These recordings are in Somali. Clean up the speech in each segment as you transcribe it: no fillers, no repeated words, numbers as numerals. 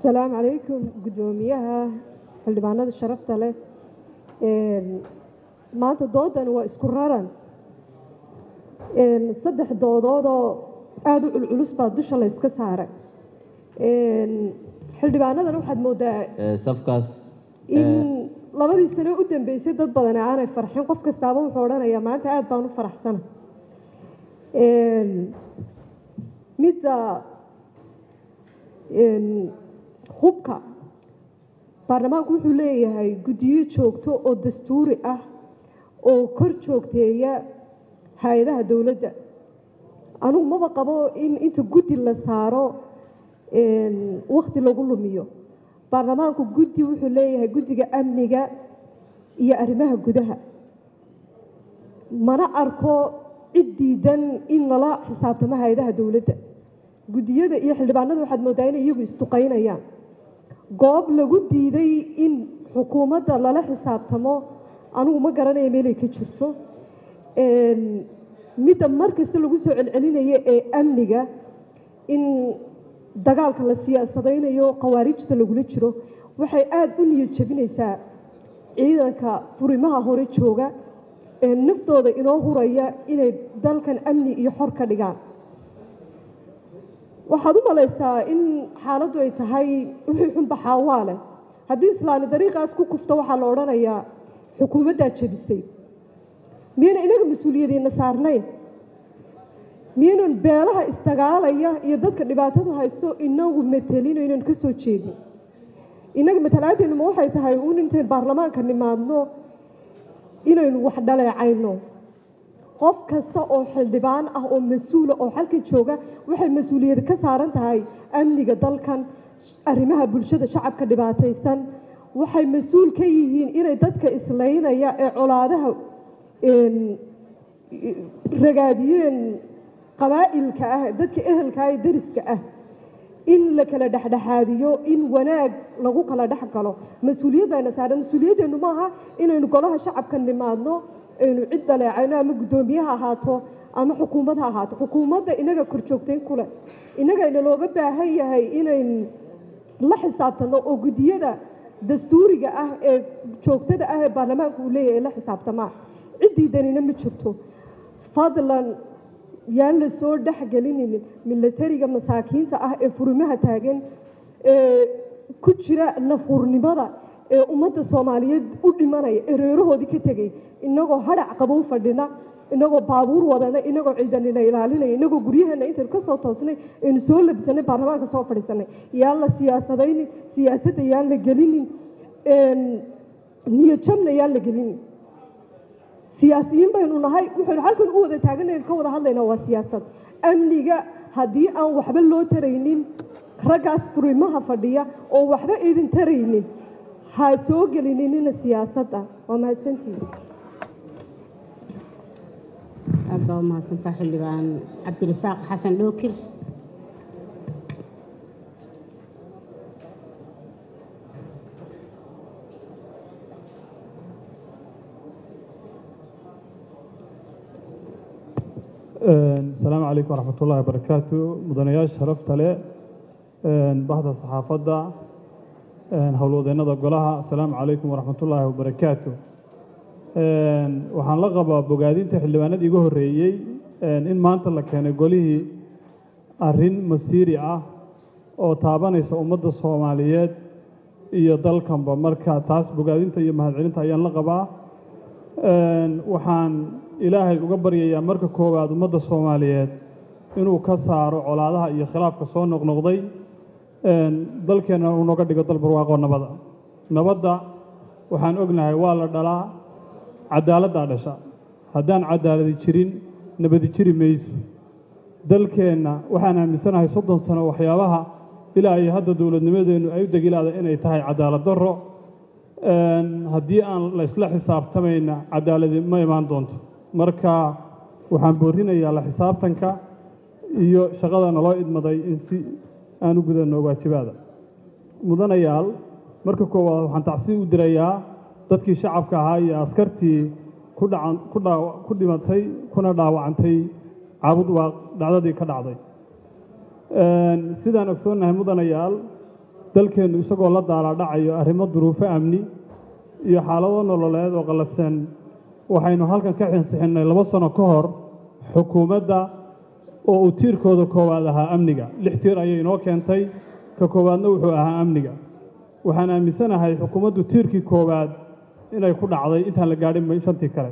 السلام عليكم قدوميها xildhibaanada sharafta leh maanta doodan waa isku raran saddex doodood oo aad u culculus baa dusha la iska saaray xildhibaanadan waxaad moodaa safkaas in labadii sano u dambeysay dad badan aanay farxin qof kastaaba wuxuu odhanayaa maanta aad baan u faraxsana midda hubka baarlamaanku wuxuu leeyahay guddiyo joogto oo dastuuri ah oo kor joogteeya hay-adaha dowladda anugu maba qabo in inta guddi la saaro wakhti lagu lumiyo baarlamaanku guddi wuxuu leeyahay guddiga amniga iyo arrimaha gudaha mana arko cid diidan in lala xisaabtamo hay-adaha dowladda guddiyada iyo xildhibaanada waxaad moodaa inay iyagu isduqaynayaan goob lagu diiday in xukuumadda lala xisaabtamo anugu ma garanayo meelay ka jirto midda mar kasta lagu soo celcelinayo ee amniga in dagaalka la siyaasadaynayo khawaarijta lagula jiro waxay aad u niyad jebinaysaa ciidanka furimaha hore jooga ee naftooda inoo huraya inay dalkan amni iyo xor ka dhigaan waxaad u malaysaa in xaaladdu ay tahay wixii xun baxaawaa leh haddii islaami dariiqaas ku kufto waxaa la odhanayaa xukuumaddaa jebisay miyayna inaga mas-uuliyadiina saarnayn miyaynan beelaha isdagaalaya iyo dadka dhibaatadu haysto inagu matelino inaynu ka soo jeedin inaga matalaadeennu ma waxay tahay uun intayn baarlamaanka nimaadno inaynu wax dhaleecayno qof kasta oo xildhibaan ah oo mas-uula oo halkan jooga waxay mas-uuliyad ka saaran tahay amniga dalkan arrimaha bulshada shacabka dhibaataysan waxay mas-uul ka yihiin inay dadka islaynaya ee colaadaha ragaadiyeen qabaa'ilka ah dadka ehelka ah ee dariska ah in la kala dhexdhexaadiyo in wanaag lagu kala dhex galo mas-uuliyaddaana saaran mas-uuliyaddeenu maaha inaynu golaha shacabka nimaadno aynu cid dhaleecayno ama guddoomiyaha ahaato ama xukuumad ha ahaato xukuumadda inaga kor joogtayn kule inagayna looga baahan yahay inayn la xisaabtanno oo guddiyada dastuuriga ah ee joogtada ah ee baarlamaanku uu leeyahay la xisaabtamaa ciddii danina ma jirto fadlan yaan la soo dhexgelininin milatariga masaakiinta ah ee furimaha taagan ee ku jira nafurnimada ee ummadda soomaaliyeed u dhimanaya ee reerahoodii ka tegay inagoo hadhac qabow fadhina inagoo baabuur wadana inagoo ciidanina ilaalinaya inagoo guryaheena intaynu ka soo toosnay aynu soo labsanay baarlamaanka soo fadhiisanay yaan la siyaasadaynin siyaasadda yaan la gelinin niyadjabna yaan la gelinin siyaasiyiin baynu nahay wuxuunu halkan u wada taaganaynu ka wada hadlaynaa waa siyaasad amniga haddii aan waxba loo taraynin raggaas furimaha fadhiya oo waxba idin taraynin ha soo gelinina siyaasadda waa mahadsantihiin أبا ما سنتح اللي عن عبد الرزاق حسن لوكر السلام عليكم ورحمة الله وبركاته مدنياش شرفت له بعض الصحافة هولودينا دقلها السلام عليكم ورحمة الله وبركاته waxaan la qabaa bogaadinta xildhibaanadii ugu horeeyay in maanta la keenay golihii arrin masiiri ah oo taabanaysa ummadda Soomaaliyeed iyo dalkanba marka taas bogaadinta iyo mahadcelinta ayaan la qabaa waxaan ilaahay uga baryayaa marka koowaad ummadda Soomaaliyeed inuu ka saaro colaadaha iyo khilaafka soo noqnoqday dalkeena uu nooga dhigo dal barwaaqo nabadda waxaan ognahay waa la dhalaa cadaaladda dhasha haddaan cadaaladi jirin nabadi jiri mayso dalkeenna waxaan aaminsanahay 30 sano waxyaabaha ilaa ay hadda dawladnimadeenu ay u degilaada inay tahay cadaalad darro haddii aan la isla xisaabtamayna cadaaladi ma imaan doonto marka waxaan boorinayaa la xisaabtanka iyo shaqadana loo idmaday in si aan u gudano waajibaada mudanayaal marka koowaad waxaan tacsiin u dirayaa dadkii shacabka ahaa iyo askartii ku dhimatay kuna dhaawacantay caabud waa dhacdadii ka dhacday sidaan ogsoonahay mudanayaal dalkeennu isagoo la daalaadhacayo arrimo duruufo amni iyo xaalado nololeed oo qallafsan waxaynu halkan ka xinsixinay 2 sano ka hor xukuumadda oo uu tiirkooda koowaad ahaa amniga 6 tiir ayay inoo keentay ka koowaadna wuxuu ahaa amniga waxaan aaminsanahay xukuumaddu tiirkii koowaad inay ku dhacday intaan la gaadhin 5 kale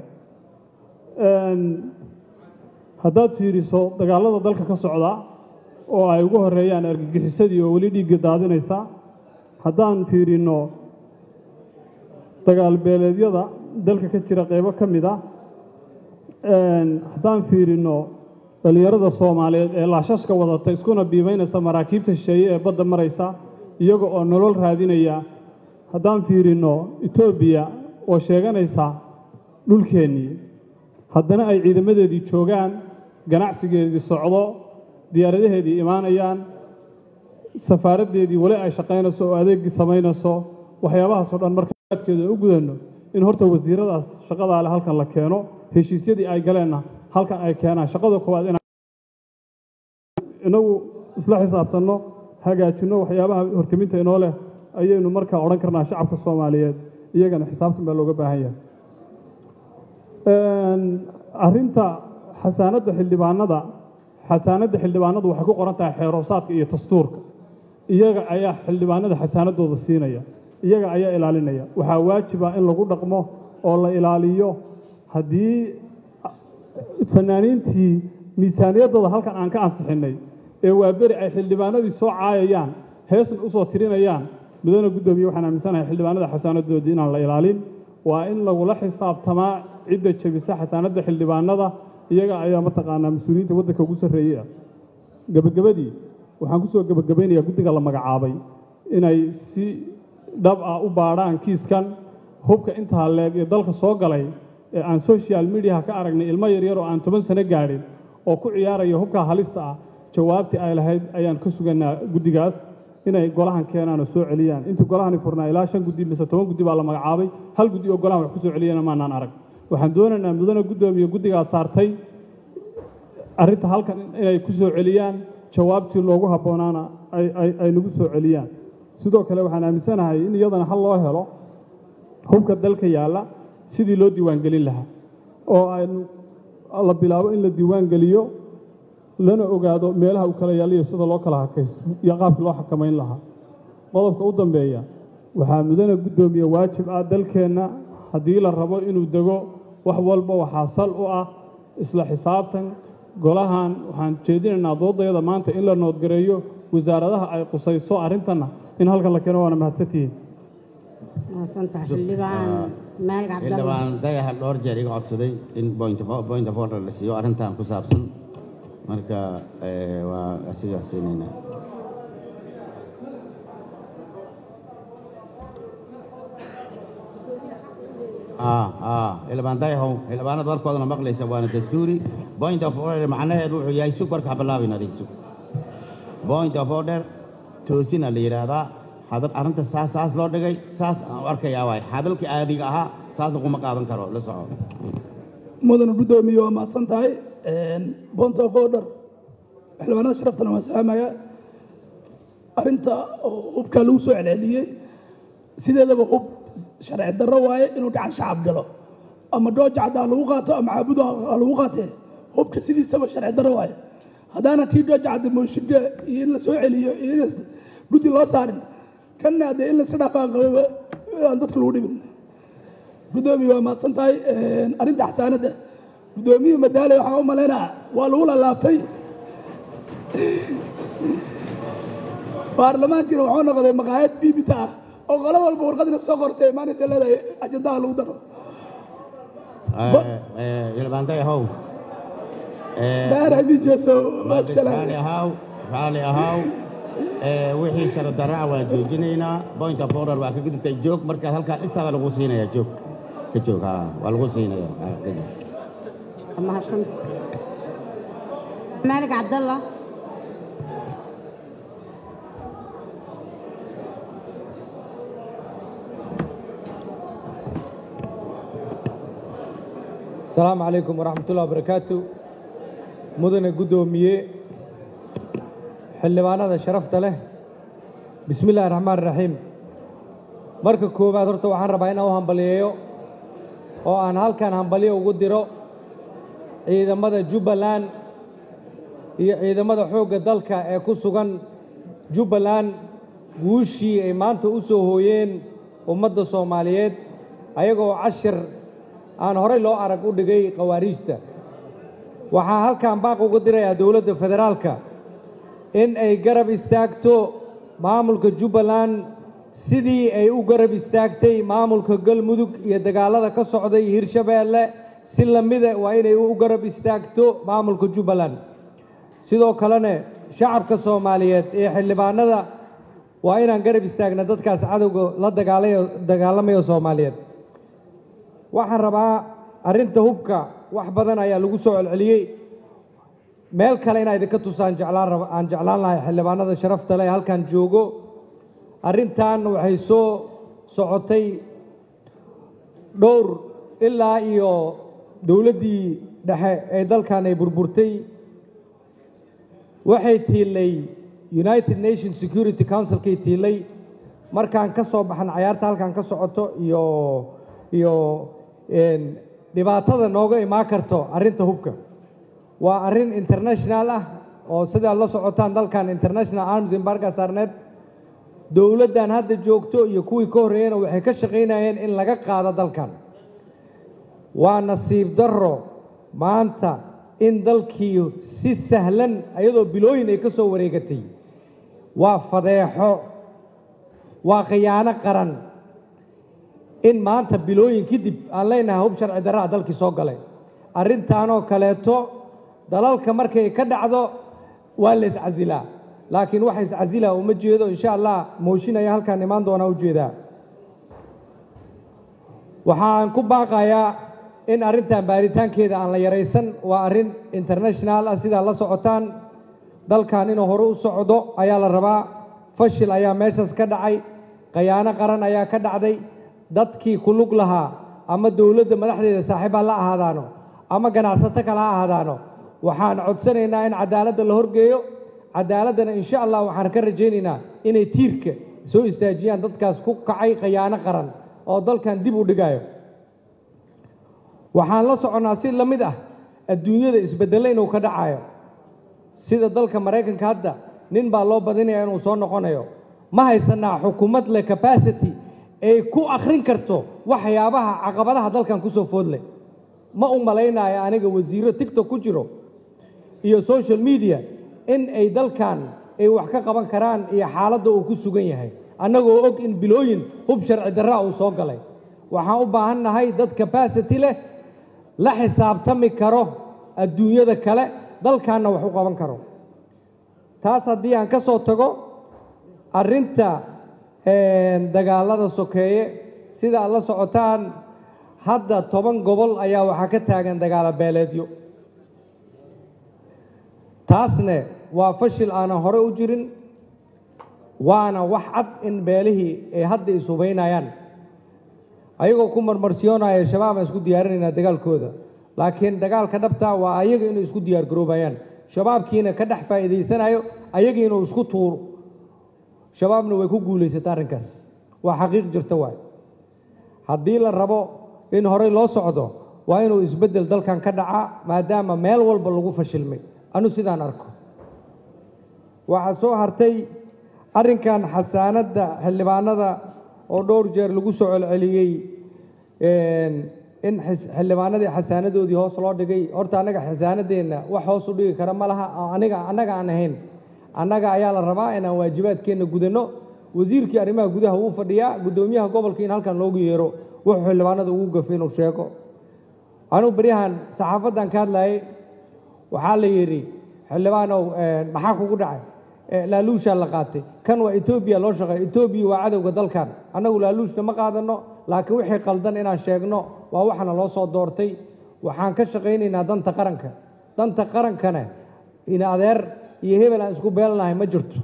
haddaad fiiriso dagaalada dalka ka socda oo ay ugu horeeyaan argagixisadii oo weli dhiigga daadinaysa haddaan fiirino dagaal beeleedyada dalka ka jira qaybo ka mid ah haddaan fiirino dhalinyarada Soomaaliyeed ee laashashka wadata iskuna biimaynaysa maraakiibta shisheeye ee badda maraysa iyaga oo nolol raadinaya haddaan fiirino Itoobiya oo sheeganaysa dhulkeennii haddana ay ciidamadeedii joogaan ganacsigeedii socdo diyaaradaheedii imaanayaan safaaraddeedii wali ay shaqaynayso oo adeegii samaynayso waxyaabahaas oo dhan markaadkeeda u gudano in horta wasiiradaas shaqada leh halkan la keeno heshiisyadii ay galeenna halkan ay keenaan shaqada koowaad inagu isla xisaabtanno hagaajinno waxyaabaha hortiminta inoo leh ayaynu markaa odhan karnaa shacabka Soomaaliyeed iyagana xisaabtan baa looga baahan yahay arrinta xasaanadda xildhibaanadu waxay ku qoran tahay xeeroosaadka iyo dastuurka iyaga ayaa xildhibaanada xasaanadooda siinaya iyaga ayaa ilaalinaya waxaa waajiba in lagu dhaqmo oo la ilaaliyo haddii fanaaniintii miisaaniyadooda halkan aan ka ansixinay ee waa beri ay xildhibaanadii soo caayayaan heesna u soo tirinayaan mudana guddoomiye waxaan aaminsanahay xildhibaanada xasaanadoodii inaan la ilaalin waa in lagula xisaabtamaa cidda jabisa xasaanadda xildhibaanada iyaga ayaa mataqaanaa mas-uuliyiinta waddanka ugu sarreeyay gabagabadii waxaan ku soo gabagabaynayaa guddiga la magacaabay inay si dhab ah u baadhaan kiiskan hubka intaa leeg ee dalka soo galay ee aan social media ka aragnay ilmo yaryar oo aan 10 sano gaadhin oo ku ciyaaraya hubka halista ah jawaabtii ay lahayd ayaan ka suganaa guddigaas inay golahan keenaan oo soo celiyaan intii golahani furnaa ilaa 5 guddi mise 10 guddi baa la magacaabay hal guddi oo golahan wax ku soo celiyana maanaan arag waxaan doonaynaa mudana guddoomiye guddigaas saartay arrinta halkan inay ku soo celiyaan jawaabtii loogu habboonaana ay nagu soo celiyaan sidoo kale waxaan aaminsanahay in iyadana hal loo helo hubka dalka yaalla sidii loo diiwaangelin lahaa oo la bilaabo in la diiwaangeliyo lana ogaado meelaha uu kala yaaliyo sida loo kala hakaysto iyo qaabkii loo xakamayn lahaa qodobka u dambeeya waxaa mudana guddoomiye waajib ah dalkeenna haddii la rabo inuu dego wax walba waxaa sal u ah isla xisaabtan golahan waxaan jeedinaynaa doodayada maanta in la noodgareeyo wasaaradaha ay qusayso arrintanna in halkan la keeno waana mahadsantihiin xildhibaan dayaha dhowr jeer iga codsaday in point of order la siiyo arrintan ku saabsan marka waa asigaas siinayna xildhibaan dayahow xildhibaanada warkoodana maqlaysa waana dastuuri point of order macnaheedu wuxuu yahay sug warka bilaabin adeeg sug point of order toosina la yiraahdaa arrinta saas loo dhigay saas aan arkayaa waay hadalkii aadiga ahaa saas laguma qaadan karo la soco mudana guddoomiye waa mahadsan tahay point of order xildhibaanada sharaftana waa salaamaya arrinta hubka lagu soo celceliyey sideedaba hub sharci darro waaye inuu gacan shacab galo ama dhooja caddaa lagu qaato ama caabudo lagu qaatee hubka sidiisaba sharci darro waaye haddaana tii dhooja cadda mooshiga iyo in la soo celiyo iyo in guddi loo saarin kanna dee in layska dhaafaa qababa aan dadka lagu dhibin guddoomiye waa mahadsan tahay arrinta xasaanadda guddoomiye madaale waxaan u malaynaa waa lagu lalaabtay baarlamaankiina wuxuu noqday maqaayad biibita ah oo qolo walba warqadina soo qortay maanaysa leedahay ajandaha lagu daro xildhibaan dayahow raali ahaw wixii sharadara waan joojinaynaa point of order waa ka gudubtay joog markaad halkaa istaada lagu siinayaa joog ka joog waa lagu siinayaa mahadsanti maalig cabdallah السلام عليكم ورحمة الله وبركاته مدن قدومية حلبانا ذا شرفت له بسم الله الرحمن الرحيم marka koobaad horta waxaan rabaa inaan u hambaliyeeyo oo aan halkan hambaliyo ugu diro ciidamada Jubbaland iyo ciidamada xoogga dalka ee ku sugan Jubbaland guushii ay maanta u soo hooyeen ummadda Soomaaliyeed ayagoo cashir aan horey loo arag u dhigay qawaariista waxaan halkan baaq ugu dirayaa dawladda federaalka in ay garab istaagto maamulka Jubbaland sidii ay u garab istaagtay maamulka Galmudug iyo dagaalada ka socday Hirshabeelle si lamida waa inay u garab istaagto maamulka Jubbaland sidoo kalena shacabka Soomaaliyeed ee xildhibaanada waa inaan garab istaagna dadkaas cadawga la dagaalamayo Soomaaliyeed waxaan rabaa arinta hubka wax badan ayaa lagu soo celceliyay meel kale in ay ka tusaan jeclaan lahay xildhibaanada sharafta leh halkan joogo arintan waxay soo socotay dhowr ilaa iyo dawladdii dhexe ee dalkan ay burburtay waxay tiilay United Nations Security Council kay tiilay markaan ka soo baxan ciyaarta halkan ka socoto iyo dhibaatada nooga imaan karto arinta hubka waa arin international ah oo sida la socotaan dalkan international arms embargo saarneed dawladdan hadda joogto iyo kuwii ka horeeyeen waxay ka shaqeynayeen in laga qaado dalkan waa nasiib darro maanta in dalkii si sahlan ayadoo bilooyin ay ka soo wareegatay waa fadeexo waa khiyaano qaran in maanta bilooyin kadib aan leenahay hub sharci darro dalkii soo galay arrintaanoo kaleeto dalalka markay ka dhacdo waa la iscasilaa laakiin waxa iscasilaa uma jeedo insha Allah mooshin ayaa halkan imaan doona u jeedaa waxaan ku baaqayaa in arrintan baaritaankeeda aan la yareysan waa arrin international ah sida la socotaan dalkan inuu hore u socdo ayaa la rabaa fashil ayaa meeshaas ka dhacay khiyaano qaran ayaa ka dhacday dadkii ku lug lahaa ama dawladda madaxdeeda saaxiib la ahaadaano ama ganacsato kale ha ahaadaano waxaan codsanaynaa in cadaaladda la horgeeyo cadaaladana insha Allah waxaan ka rajaynaynaa inay tiirka soo istaajiyaan dadkaas ku kacay khiyaano qaran oo dalkan dib u dhigayo waxaan la soconaa si lamid ah adduunyada isbeddelay inuu ka dhacayo sida dalka Mareykanka hadda nin baa loo badinayaa inuu soo noqonayo ma haysanaa xukuumad leh capacity ay ku akhrin karto waxyaabaha caqabadaha dalkan ku soo foodlay ma u malaynayo aniga wasiiro TikTok ku jiro iyo social media in ay dalkan ay wax ka qaban karaan iyo xaaladda uu ku sugan yahay annagoo og in bilooyin hub sharci darro uu soo galay waxaan u baahannahay dad capacity leh la xisaabtami karo adduunyada kale dalkaanna wax u qaban karo taas haddii aan ka soo tago arrinta dagaalada sokeeye sida aad la socotaan hadda 10 gobol ayaa waxaa ka taagan dagaalo beeleedyo taasne waa fashil aanan hore u jirin waana wax cad in beelihii ay hadda isubaynayaan ayagoo ku marmarsiyoonaya shabaab isku diyaarinayna dagaalkooda laakiin dagaalka dhabta waa ayaga inay isku diyaar garoobayaan shabaabkiina ka dhex faa'iideysanayo ayaga inuu isku tuuro shabaabna way ku guuleysatay arrinkaas waa xaqiiq jirta waay haddii la rabo in horey loo socdo waa inuu isbeddel dalkan ka dhaca maadaama meel walba lagu fashilmay anu sidaan arko waxaa soo hartay arrinkan xasaanadda xildhibaanada oo dhowr jeer lagu soo celceliyey in xildhibaanadii xasaanadoodii hoos loo dhigay horta annaga xasaanadeenna wax hoos u dhigi kara ma laha annaga aan ahayn annaga ayaa la rabaa inaan waajibaadkeenna gudanno wasiirkii arrimaha gudaha wuu fadhiyaa guddoomiyaha gobolka in halkan loogu yeero wuxuu xildhibaanada ugu gafay inuu sheego anuu baryahan saxaafaddan ka hadlayay waxaa la yidhi xildhibaanow maxaa kugu dhacay laaluushaa la qaatay kan waa Ethiopia loo shaqeeyo Ethiopia waa cadowga dalkan annagu laaluushna ma qaadano laakiin wixii qaldan inaan sheegno waa waxana loo soo doortay waxaan ka shaqaynaynaa danta qarankana in adeer iyo hebel aan isku beelnahay ma jirto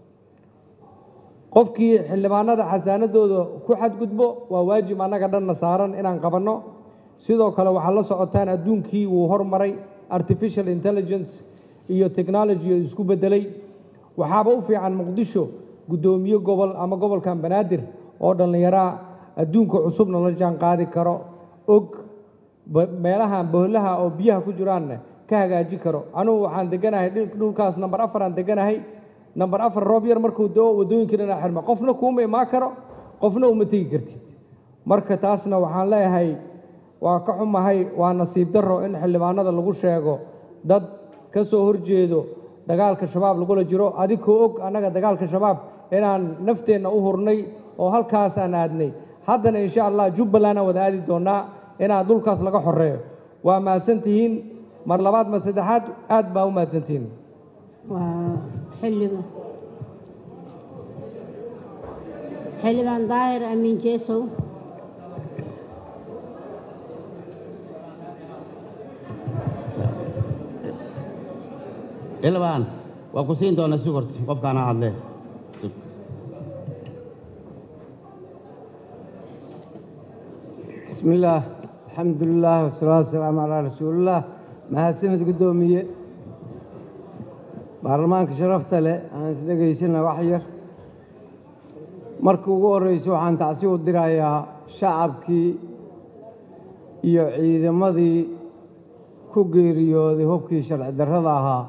qofkii xildhibaanada xasaanadooda ku xadgudbo waa waajib annaga dhanna saaran inaan qabanno sidoo kale waxaa la socotaan adduunkii wuu hormaray artificial intelligence iyo technology isku bedelay waxaaba u fiican muqdisho guddoomiye gobol ama gobolkan banaadir oo dhallinyaraa adduunka cusubna la jaan qaadi karo og meelahan boolaha oo biyaha ku jiraanna ka hagaaji karo anugu waxaan deganahay dhulkaas number 4 aan deganahay number 4 roob yar markuu doo wadooyinka dhinaca xirma qofna kuuma imaan karo qofna uma tegi kartid marka taasna waxaan leeyahay waa ka xumahay waa nasiib darro in xildhibaanada lagu sheego dad ka soo horjeedo dagaalka shabaab lagula jiro adigoo og annaga dagaalka shabaab inaan nafteenna u hurnay oo halkaas aan aadnay haddana insha allah jubbaland aan wada aadi doonaa inaan dhulkaas laga xoreeyo waa mahadsantihiin mar labaad mar saddexaad aad baa u mahadsantihiin xildhibaan daahir amiin jeesow xildhibaan waa ku siin doonaa sugurta qofkaana hadle بسم الله الحمد لله والصلاة والسلام على رسول الله mahadsanid guddoomiye baarlamaanka sharafta leh aan isdhegaysana wax yar markii ugu horreysay waxaan tacsi u dirayaa shacabkii iyo ciidamadii ku geeriyooday hubkii sharci darrada ahaa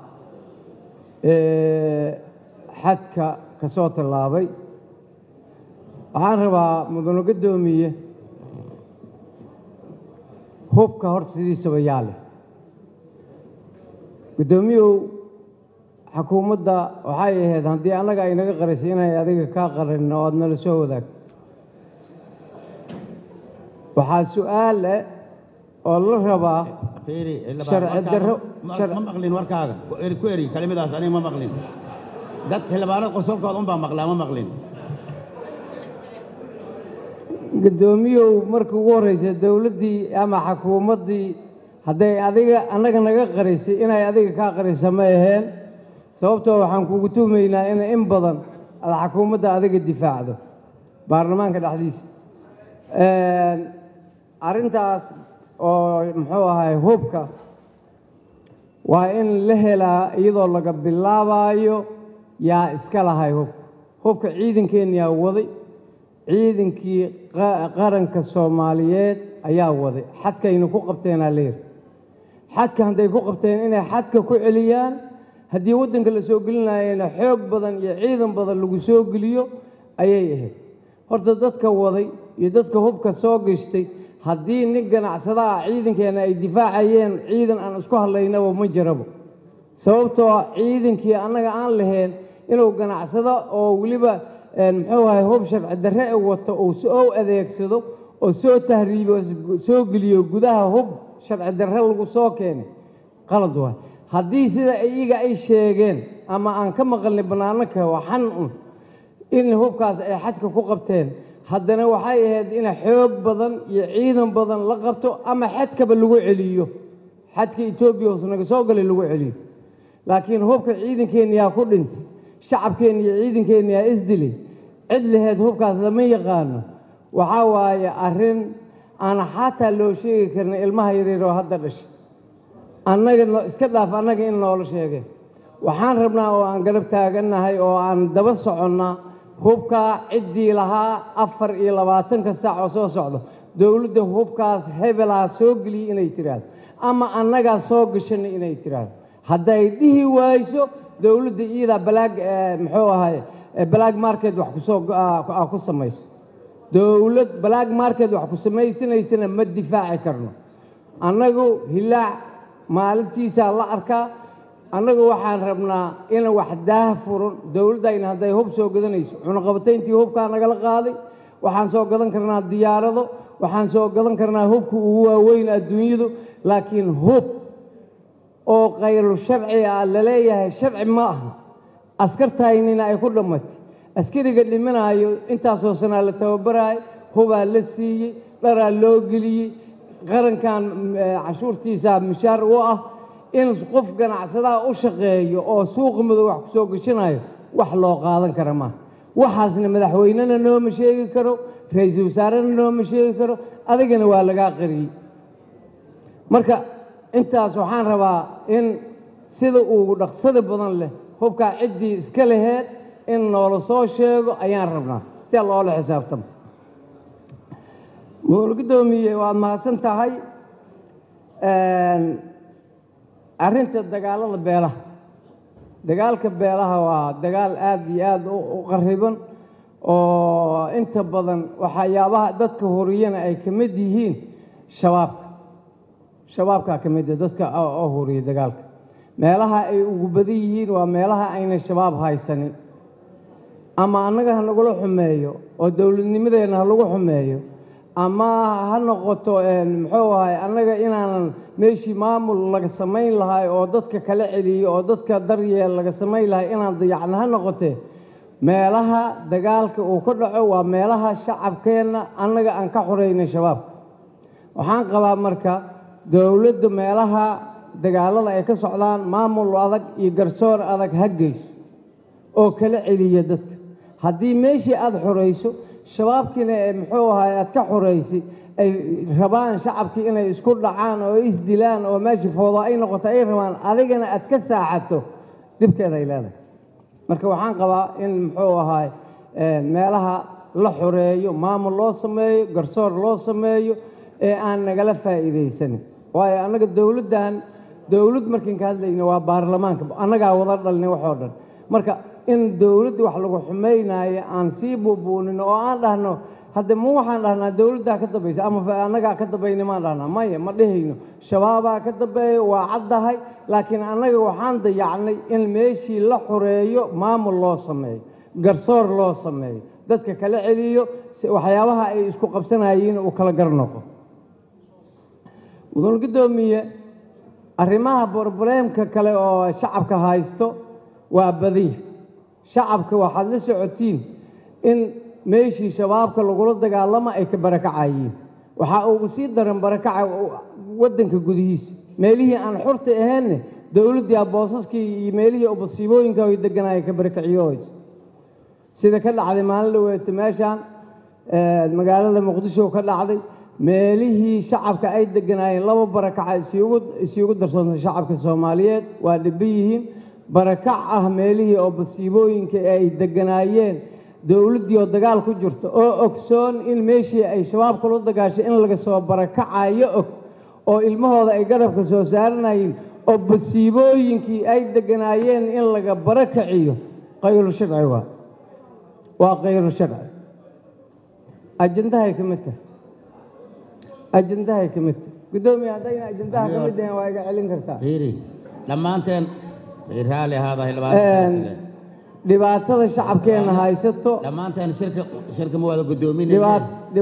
ee xadka ka soo tallaabay waxaan rabaa mudane guddoomiye hubka horta sidiisaba yaa leh guddoomiyow xukuumadda waxay ahayd haddii annaga ay naga qaraysay inay adiga kaa qaran oo aad nala soo wadaagto waxaa su'aal leh oo la rabaa sharci darro ma maqlin warkaaga ku eri kelimadaas aniga ma maqlin dad xildhibaanada qosolkooda unbaa maqlaa ma maqlin guddoomiyow markii ugu horreysay dowladdii ama xukuumaddii hadday adiga annaga naga qaraysay inay adiga kaa qaraysa ma aheen sababtoo waxaan kugu tuumaynaa inay in badan aad xukuumadda adiga difaacdo baarlamaanka dhexdiisa arrintaas oo muxuu ahay hubka waa in la helaa iyadoo laga bilaabaayo yaa iska lahay hubka ciidankeenniyaa waday ciidankii qaranka soomaaliyeed ayaa waday xadkayna ku qabteenaa leer xadka hadday ku qabteen inay xadka ku celiyaan haddii waddanka la soo gelinayana xoog badan iyo ciidan badan lagu soo geliyo ayay ahayd horta dadka waday iyo dadka hubka soo gashtay haddii nin ganacsada ah ciidankeena ay difaacayeen ciidan aan isku hadlaynaba ma jirabo sababtoo ah ciidankii annaga aan lahayn inuu ganacsado oo weliba muxuu ahay hub sharci darre e wato uu soo adeegsado oo soo tahriibo soo geliyo gudaha hub sharci darre lagu soo keenay qalad waay haddii sida iyaga ay sheegeen ama aan ka maqalnay bannaanaka waxan in hubkaas ay xadka ku qabteen haddana waxay ahayd in xoog badan iyo ciidan badan la qabto ama xadkaba lagu celiyo xadka Itoobiya oo naga soo galay lagu celiyo laakiin hubka ciidankeena ku dhintay shacabkeena iyo ciidankeena isdilay cid lahayd hubkaas lama yaqaano waxa waaye arrin aan xataa loo sheegi karin ilmaha yaryar oo hadda dhashay annaga iska dhaaf annaga in loola sheegay waxaan rabnaa oo aan garab taaganahay oo aan daba soconnaa hubka ciddii lahaa 24 saac oo soo socdo dowladda hubkaas hebelaa soo geliyay inay tiraahdo ama annagaa soo gashanay inay tiraahdo hadday dhihi waayso dowladda iyada muxuu ahay black market wax ku samayso dowlad black market wax ku samaysanaysan ma difaaci karno annagu hilaac maalintiisa la arkaa annagu waxaan rabnaa in wax daah furan dowladayna hadday hub soo gadanayso cunaqabatayntii hubka naga qaaday waxaan soo gadan karnaa diyaarado waxaan soo gadan karnaa hubka ugu waaweyn adduunyadu laakiin hub oo qayru sharci ah la leeyahay sharci ma aha askartaynina ay ku dhamatay askariga dhimanaayo intaasoo sanaa la tababaraay hubaa la siiyey dharaa loo geliyey qarankan cashuurtiisa mishaar u ah in qof ganacsadaha u shaqeeyo oo suuqa madow wax ku soo gashanayo wax loo qaadan kara maaha waxaasna madaxweynena nooma sheegi karo ra-iisul wasaarena nooma sheegi karo adigana waa lagaa qariyey marka intaas waxaan rabaa in sida ugu dhaqsada badan leh hubkaa ciddii iska laheed in noola soo sheego ayaan rabnaa si loola xisaabtamo. mudane guddoomiye waad mahadsan tahay. arrinta dagaalada beelaha, dagaalka beelaha waa dagaal aad iyo aad u qariban oo inta badan waxyaabaha dadka horiyana ay ka mid yihiin shabaabka ka mid ah dadka oo horiya dagaalka. meelaha ay ugu badan yihiin waa meelaha ayna shabaab haysanin, ama annaga ha nagula xumeeyo oo dowladnimadeena ha lagu xumeeyo, ama ha noqoto muxuu ahay annaga inaanan meeshii maamul laga samayn lahay oo dadka kala celiyo oo dadka daryeel laga samayn lahay inaan dayacno ha noqotee, meelaha dagaalka uu ka dhaco waa meelaha shacabkeenna annaga aan ka xoreynay shabaabka. waxaan qabaa marka dowladda meelaha dagaalada ay ka socdaan maamul adag iyo garsoor adag ha geyso oo kala celiya dadka. haddii meeshii aad xoreyso shabaabkiina muxuu ahay aad ka xoreysay ay rabaan shacabkii inay isku dhacaan oo isdilaan oo meeshii foodo ay noqoto ay rabaan adigana aad ka saacato dhibkeeda ay leedahay. marka waxaan qabaa in muxuu ahay meelaha la xoreeyo maamul loo sameeyo garsoor loo sameeyo ee aan nagala faa'iidaysanin. waayo annaga dowlad markaan ka hadlayno waa baarlamaanka, annagaa wada dhalnay waxoo dhan. marka in dowladda wax lagu xumaynayo aan sii buubuunin oo aan dhahno hadda ma waxaan dhahnaa dowladdaa ka dambaysa ama annagaa ka dambayna maan dhahnaa maya ma dhehayno. shabaabaa ka dambeeya waa caddahay, laakiin annaga waxaan dayacnay in meeshii la xoreeyo maamul loo sameeyo garsoor loo sameeyo dadka kala celiyo waxyaabaha ay isku qabsanayeen uu kala gar noqo. mudane guddoomiye arrimaha borobleemka kale oo shacabka haysto waa badiya. shacabka waxaad la socotiin in meeshii shabaabka lagula dagaalamo ay ka barakacayeen. waxaa ugu sii daran barakaca waddanka gudihiisa meelihii aan xurta ahaynne dowladdii boosaskii iyo meelihii masiibooyinka ay deganaayeen ka barakaciyooysa sida ka dhacday maalin dhaweeta meeshaan magaalada muqdisho ka dhacday. meelihii shacabka ay deganaayeen laba barakaca isugu darsoontay shacabka Soomaaliyeed waa dhiban yihiin. barakac ah meelihii oo masiibooyinka ay deganaayeen dowladdii oo dagaal ku jirto oo ogsoon in meeshii ay shabaab kula dagaashay in laga soo barakacayo oo ilmahooda ay garabka soo saaranayeen oo masiibooyinkii ay deganaayeen in laga barakaciyo qaylo sharci waa qaylo sharci. ajandahay ka mid tahay guddoomiye haddayna ajandaha ka mid ahayn waa iga celin kartaa. dhammaanteen raali ahaada dhibaatada shacabkeena haysato dhammaanteen shirka ma wada guddoominayaan.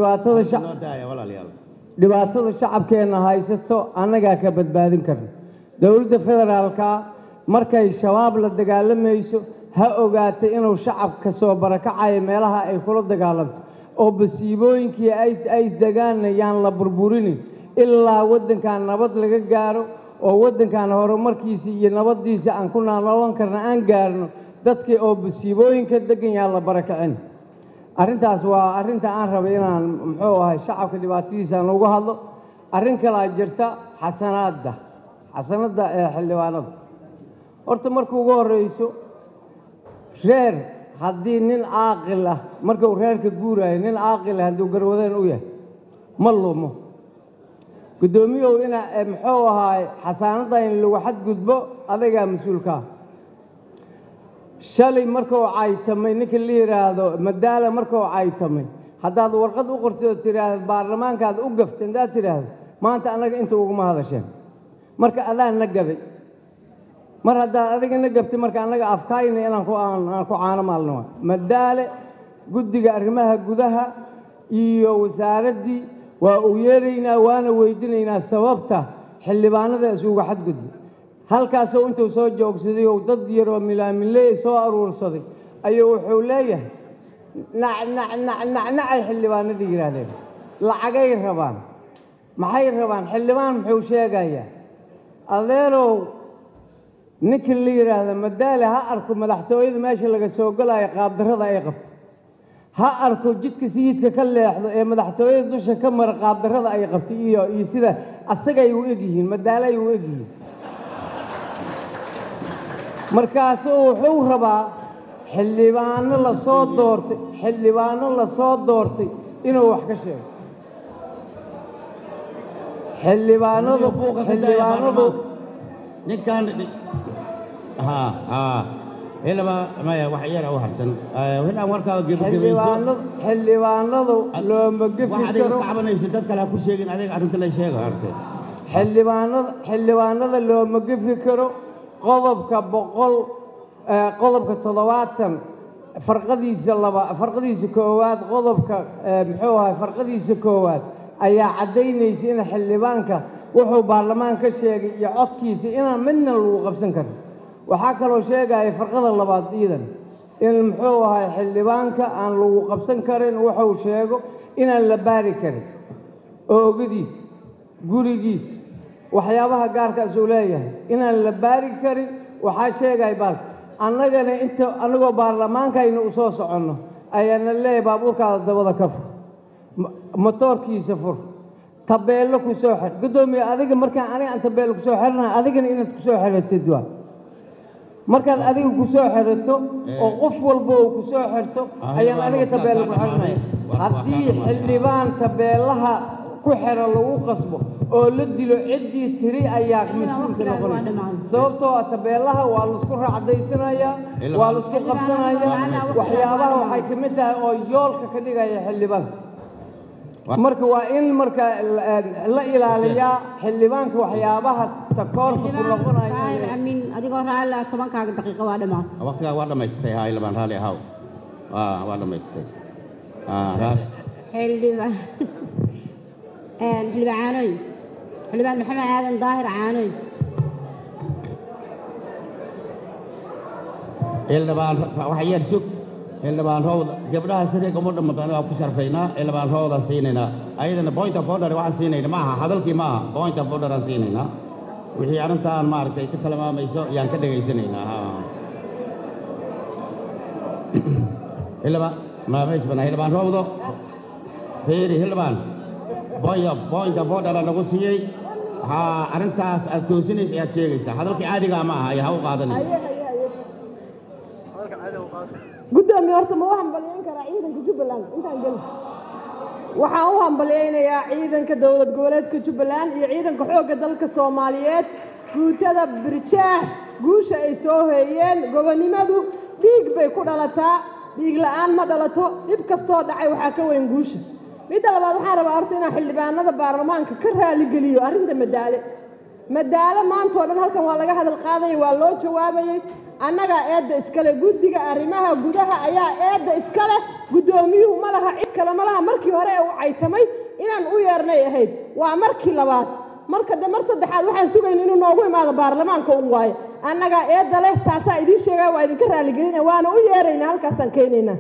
dhibaatada shacabkeena haysato annagaa ka badbaadin karna. dowladda federaalka markay shabaab la dagaalamayso ha ogaatay inuu shacabka soo barakacayo meelaha ay kula dagaalanto oo masiibooyinkii ay degaanayaan la burburinin ilaa waddankan nabad laga gaaro oo waddankan horumarkiisa iyo nabadiisa aan ku noolon karna aan gaarno dadkii oo masiibooyinka degan yaa la barakacin. arrintaas waa arrinta aan rabay inaan muxuu ahay shacabka dhibaatadiisa aan uga hadlo. arrin kalaa jirta xasanada ee xildhibaanada. horta markuu ugu horeyso reer haddii nin caaqil ah markuu reerka guurayo nin caaqil ah hadduu garwadeen u yahay ma lumo. guddoomiyow ina muxuu ahaay xasaanadda in lagu xadgudbo adagaa mas-uulka ah. shalay markuu caytamay ninka la yidhaahdo madaala markuu caytamay haddaad warqad u qortid oo tidhaahda baarlamaankaad u gaftay haddaad tidhaahdo maanta annaga inta uguma hadasheen marka adaa na gabay. mar haddaad adiga na gabtay marka annaga afkaayna inaan ku caano maalno. madaale guddiga arrimaha gudaha iyo wasaaraddii waa u yeeraynaa waana weydiinaynaa sababta xildhibaanada isugu xadgudbay. halkaasoo intuu soo joogsaday oo dad yaroo milaamiley soo aruursaday ayuu wuxuu leeyahay nacnacay xildhibaanadii yidhaahdeen lacagay rabaan maxay rabaan xildhibaan muxuu sheegayaa adeerow ninka la yidhaahda madaale ha arko madaxtooyada meesha laga soo galayo qaabdarrada ay qabto ha arko jidka sayidka ka leexdo ee madaxtooyada dusha ka mara qaabdarrada ay qabtay iyo sida asagay u egyihiin madaale ay u egyihiin. markaasuu wuxuu rabaa xildhibaano la soo doortay inuu wax ka sheego xildhibaanadu ninkan ilaba maya wax yar u harsan waxaan warkaa gebagabayso xildhibaanadu looma gefi wax adiga karo ka cabanaysa dad kale ha ku sheegin adiga arrinta la sheego arte xildhibaanada looma gefi karo qodobka 70 farqadiisa koowaad qodobka muxuu ahay farqadiisa koowaad ayaa cadaynaysa in xildhibaanka wuxuu baarlamaan ka sheegay iyo codkiisa inaan midna lagu qabsan karin waxaa kaloo sheegaya farqada labaad iidan in muxuu ahay xildhibaanka aan lagu qabsan karin wuxuu sheego inaan la baari karin oogadiisa gurigiisa waxyaabaha gaarkaas uu leeyahay inaan la baari karin waxaa sheegaya baalka annagana anagoo baarlamaankayna u soo soconno ayaana leeyahay baabuurkaada dabada ka fur motoorkiisa fur tabeello ku soo xir gudoomiye adiga markaan aan tabeello ku soo xirnaa adigana inaad ku soo xiratid waa markaad adiga ku soo xirato oo qof walba uu ku soo xirto ayaan aniga tabeello ku xirnaa haddii xildhibaan tabeellaha ku xira lagu qasbo oo la dilo ciddii tiri ayaa mas'uulka noqonaysa sababtoo ah tabeellaha waa la isku raacdaysanayaa waa la isku qabsanayaa waxyaabaha waxay ka mid tahay oo yoolka ka dhigaya xildhibaanka marka waa in marka la ilaaliyaa xildhibaanka waxyaabaha takoorka ku noqonaya amin adigoo raali 10 daqiiqo waa dhamaad waqtiga waa dhamaystay ha ilaa baan raali ahaw waa dhamaystay raali xildhibaan maxamed aadan daahir caanoy xildhibaan waxa yar sug xildhibaan roowda gabdhaha sariiga uma dhammataan waa ku sharfaynaa xildhibaan roowda siinaynaa ayadana point of order waxaan siinayna maaha hadalkii maaha point of order aan siinaynaa wixii arrintaan maaragtay ka tilmaamayso yaan ka dhegaysanaynaa xildhibaan roowdo fiiri xildhibaan point of order lagu siiyey arrintaas aad toosinayso ayaad sheegaysaa hadalkii caadigaa ma aha ha u qaadanay gudoomiye horta ma u hambalyeyn karaa ciidanka Jubbaland intaan gelin waxaan u hambalyeynayaa ciidanka dowlad goboleedka Jubbaland iyo ciidanka xoogga dalka Soomaaliyeed guutada Birjaax guusha ay soo heeyeen gobonimadu dhiig bay ku dhalataa dhiig la'aan ma dhalato dhib kastoo dhacay waxaa ka weyn guusha midda labaad waxaan rabaa horta inaan xildhibaanada baarlamaanka ka raali geliyo arrinta madaale maanta oo dhan halkan waa laga hadal qaadayay waa loo jawaabayay annaga eedda iskale guddiga arrimaha gudaha ayaa eedda iskale gudoomiyuhu ma laha cid kale ma laha markii hore ee u caytamay inaan u yeernay ahayd waa markii labaad marka mar saddexaad waxaan sugayn inuu noogu imaado baarlamaanka un waaye annaga eedda leh taasaa idiin sheegaya waa idinka raali gelinaya waana u yeeraynaa halkaasaan keenaynaa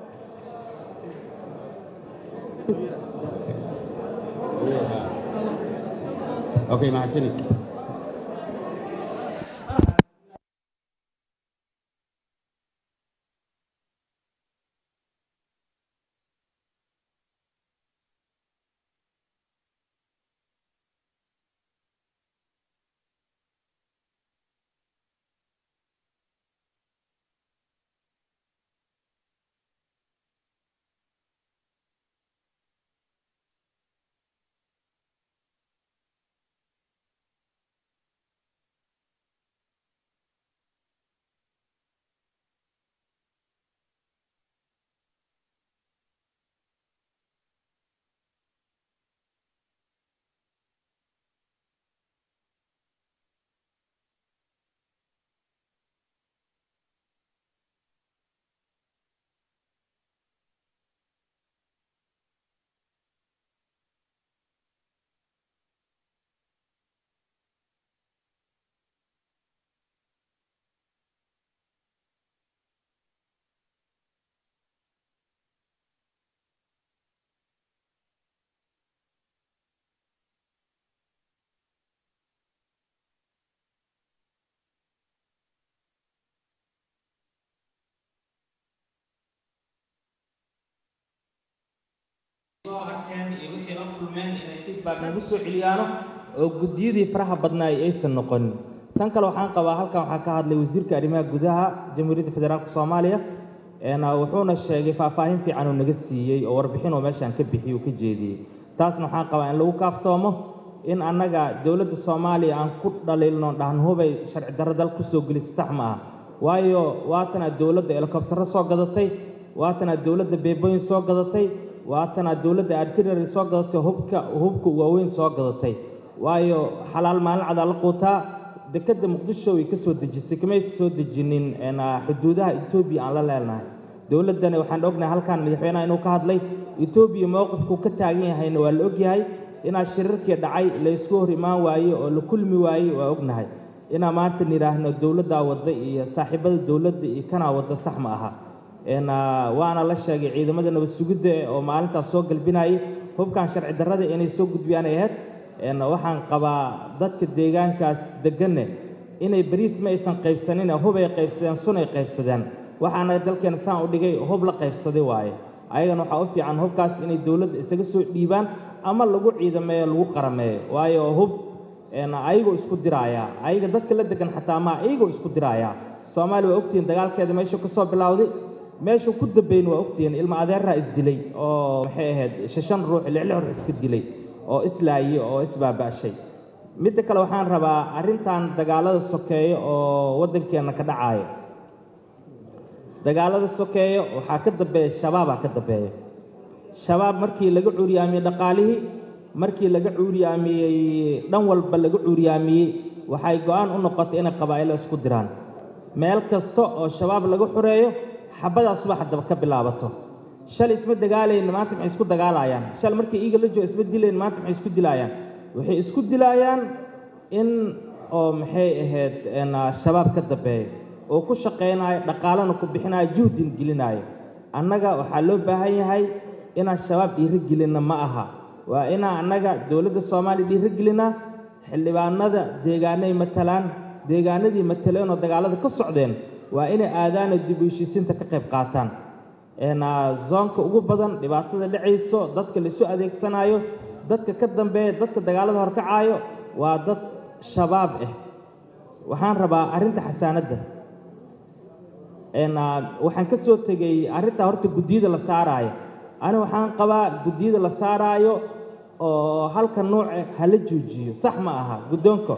Okay, Martini. arkeen iyo wixii la kulmeen inay feedback nagu soo celiyaano oo gudiyadii faraha badnaa aysan noqon tan kale waxaan qabaa halkan waxaa ka hadlay wasiirka arrimaha gudaha jamhuuriyadda federaalka soomaaliya wuxuuna sheegay faahfaahin fiican uu naga siiyey oo warbixin oo meeshaan ka bixiyey uu ka jeediyey taasna waxaan qabaa in lagu kaaftoomo in annaga dowladda soomaaliya aan ku dhaliilno dhahan hubay sharci darro dal ku soo gelisay sax ma aha waayo waatana dowladda helikobtaro soo gadatay waatana dowladda beebooyin soo gadatay waatana dowladda artillery soo gadatay hubka waaweyn soo gadatay waayo xalaal maalin cadaa la quutaa dekadda muqdisho way ka soo dejisay kamaysa soo dejinin xuduudaha etoobiya aan la leenahay dowladdani waxaan ognahay halkan madaxweynaha inuu ka hadlay etoobiya mowqifkuu ka taagan yahayna waa la ogyahay inaa shirarkii dhacay la isku hor imaan waaye oo la kulmi waaye waa ognahay inaa maanta nidhaahno dowladdaa wadda iyo saaxiibada dowladda iyo kanaa wadda sax ma aha waana la sheegay ciidamada nabad sugidda oo maalintaas soo galbinayay hubkan sharci darrada inay soo gudbiyaan ay ahayd waxaan qabaa dadka deegaankaas deganne inay bariis ma aysan qaybsanin hubay qaybsadeen sunay qaybsadeen waxaana dalkeena saan u dhigay hub la qaybsaday waaye ayagana waxaa u fiican hubkaas inay dowladda isaga soo dhiibaan ama lagu ciidameeyo lagu qarameeyo waayo hub ayagoo isku diraaya ayaga dadka la degan xataa ma ayagoo isku diraaya soomaaliya waa ogtihiin dagaalkeeda meeshuu ka soo bilowday meeshuu ku dambeyn waa ogtihiin ilma adeerraa isdilay oo maxay ahayd 6 ruux 6 ruux iska dilay oo islaaye oo isbaaba'shay midda kale waxaan rabaa arrintan dagaalada sokeeyo oo waddankeena ka dhacayo dagaalada sokeeyo waxaa ka dambeeya shabaabaa ka dambeeya shabaab markii laga cuuriyaamiyey dhaqaalihii markii laga cuuriyaamiyey dhan walba laga cuuriyaamiyey waxay go'aan u noqotay inay qabaa'ilo isku diraan meel kasta oo shabaab laga xoreeyo xabadaas subax haddaba ka bilaabato shal isma dagaalayn maanta maxay isku dagaalayaan shal markii iiga la joogo isma dilayn maanta maxay isku dilayaan waxay isku dilayaan in oo maxay ahayd shabaab ka dambeeyo oo ku shaqeynayo dhaqaalana ku bixinayo juhdin gelinayo annaga waxaa loo baahan yahay inaan shabaab dhiirigelinna ma aha waa inaan annaga dowladda soomaaliya dhiirigelinaa xildhibaanada deegaanay matalaan deegaanadii mataleen oo dagaalada ka socdeen waa inay aadaanoo dib u heshiisiinta ka qayb qaataan zoonka ugu badan dhibaatada dhacayso dadka la isu adeegsanayo dadka ka dambeeya dadka dagaalada horkacaayo waa dad shabaab ah waxaan rabaa arrinta xasaanadda waxaan ka soo tegey arrintaa horta guddiyada la saaraayo ani waxaan qabaa guddiyada la saaraayo oo halka nooce hala joojiyo sax ma aha guddoonka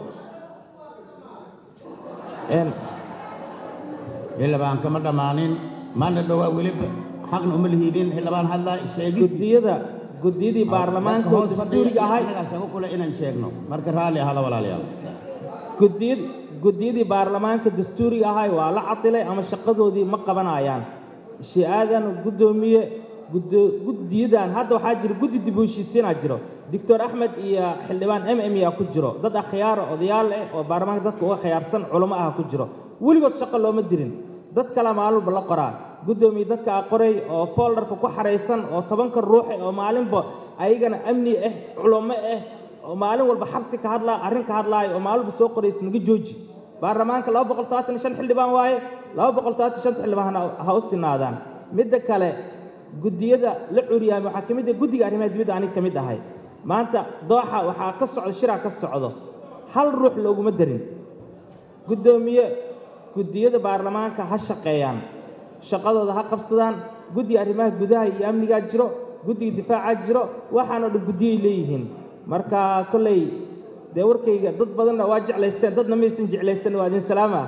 xildhibaan kama dhammaanin maana dhowaa weliba xaqna uma lihiidin xildhibaan hadlaa sheegid guddiyadii baarlamaanka oo dastuuriga ahay shaqo kule inaan sheegno marka raalli ahada walaalayaal guddiyadii baarlamaanka dastuuriga ahay waa la cadilay ama shaqadoodii ma qabanayaan shi-aadan guddoomiye guddiyadan hadda waxaa jira guddi dib u heshiisiinaa jiro doctor axmed iyo xildhibaan yaa ku jiro dad akhyaaro odayaal ah oo baarlamaanka dadka uga khiyaarsan culamo ah ku jiro weligood shaqo looma dirin dad kale maalinba la qoraa guddoomiye dadka qoray oo folderka ku xaraysan oo 10 ruux oo maalinba ayagana amni ah culamo ah oo maalin walba xabsi ka hadlaa arrin ka hadlaayo oo maalinba soo qoraysan naga jooji baarlamaanka 235 xildhibaan waaye 235 xildhibaan ha u sinaadaan midda kale guddiyada la curiyaan waxaa ka mid ah guddiga arrimaha dibadda aniga ka mid ahay maanta dooxa waxaa ka socdo shiraa ka socdo hal ruux looguma darin guddoomiye guddiyada baarlamaanka ha shaqeeyaan shaqadooda ha qabsadaan guddiga arrimaha gudaha iyo amnigaa jiro guddiga difaacaa jiro waxaanoo dhan guddiyay leeyihiin marka kolley dee warkayga dad badanna waa jeclaysteen dadna maysan jeclaysan waa idin salaama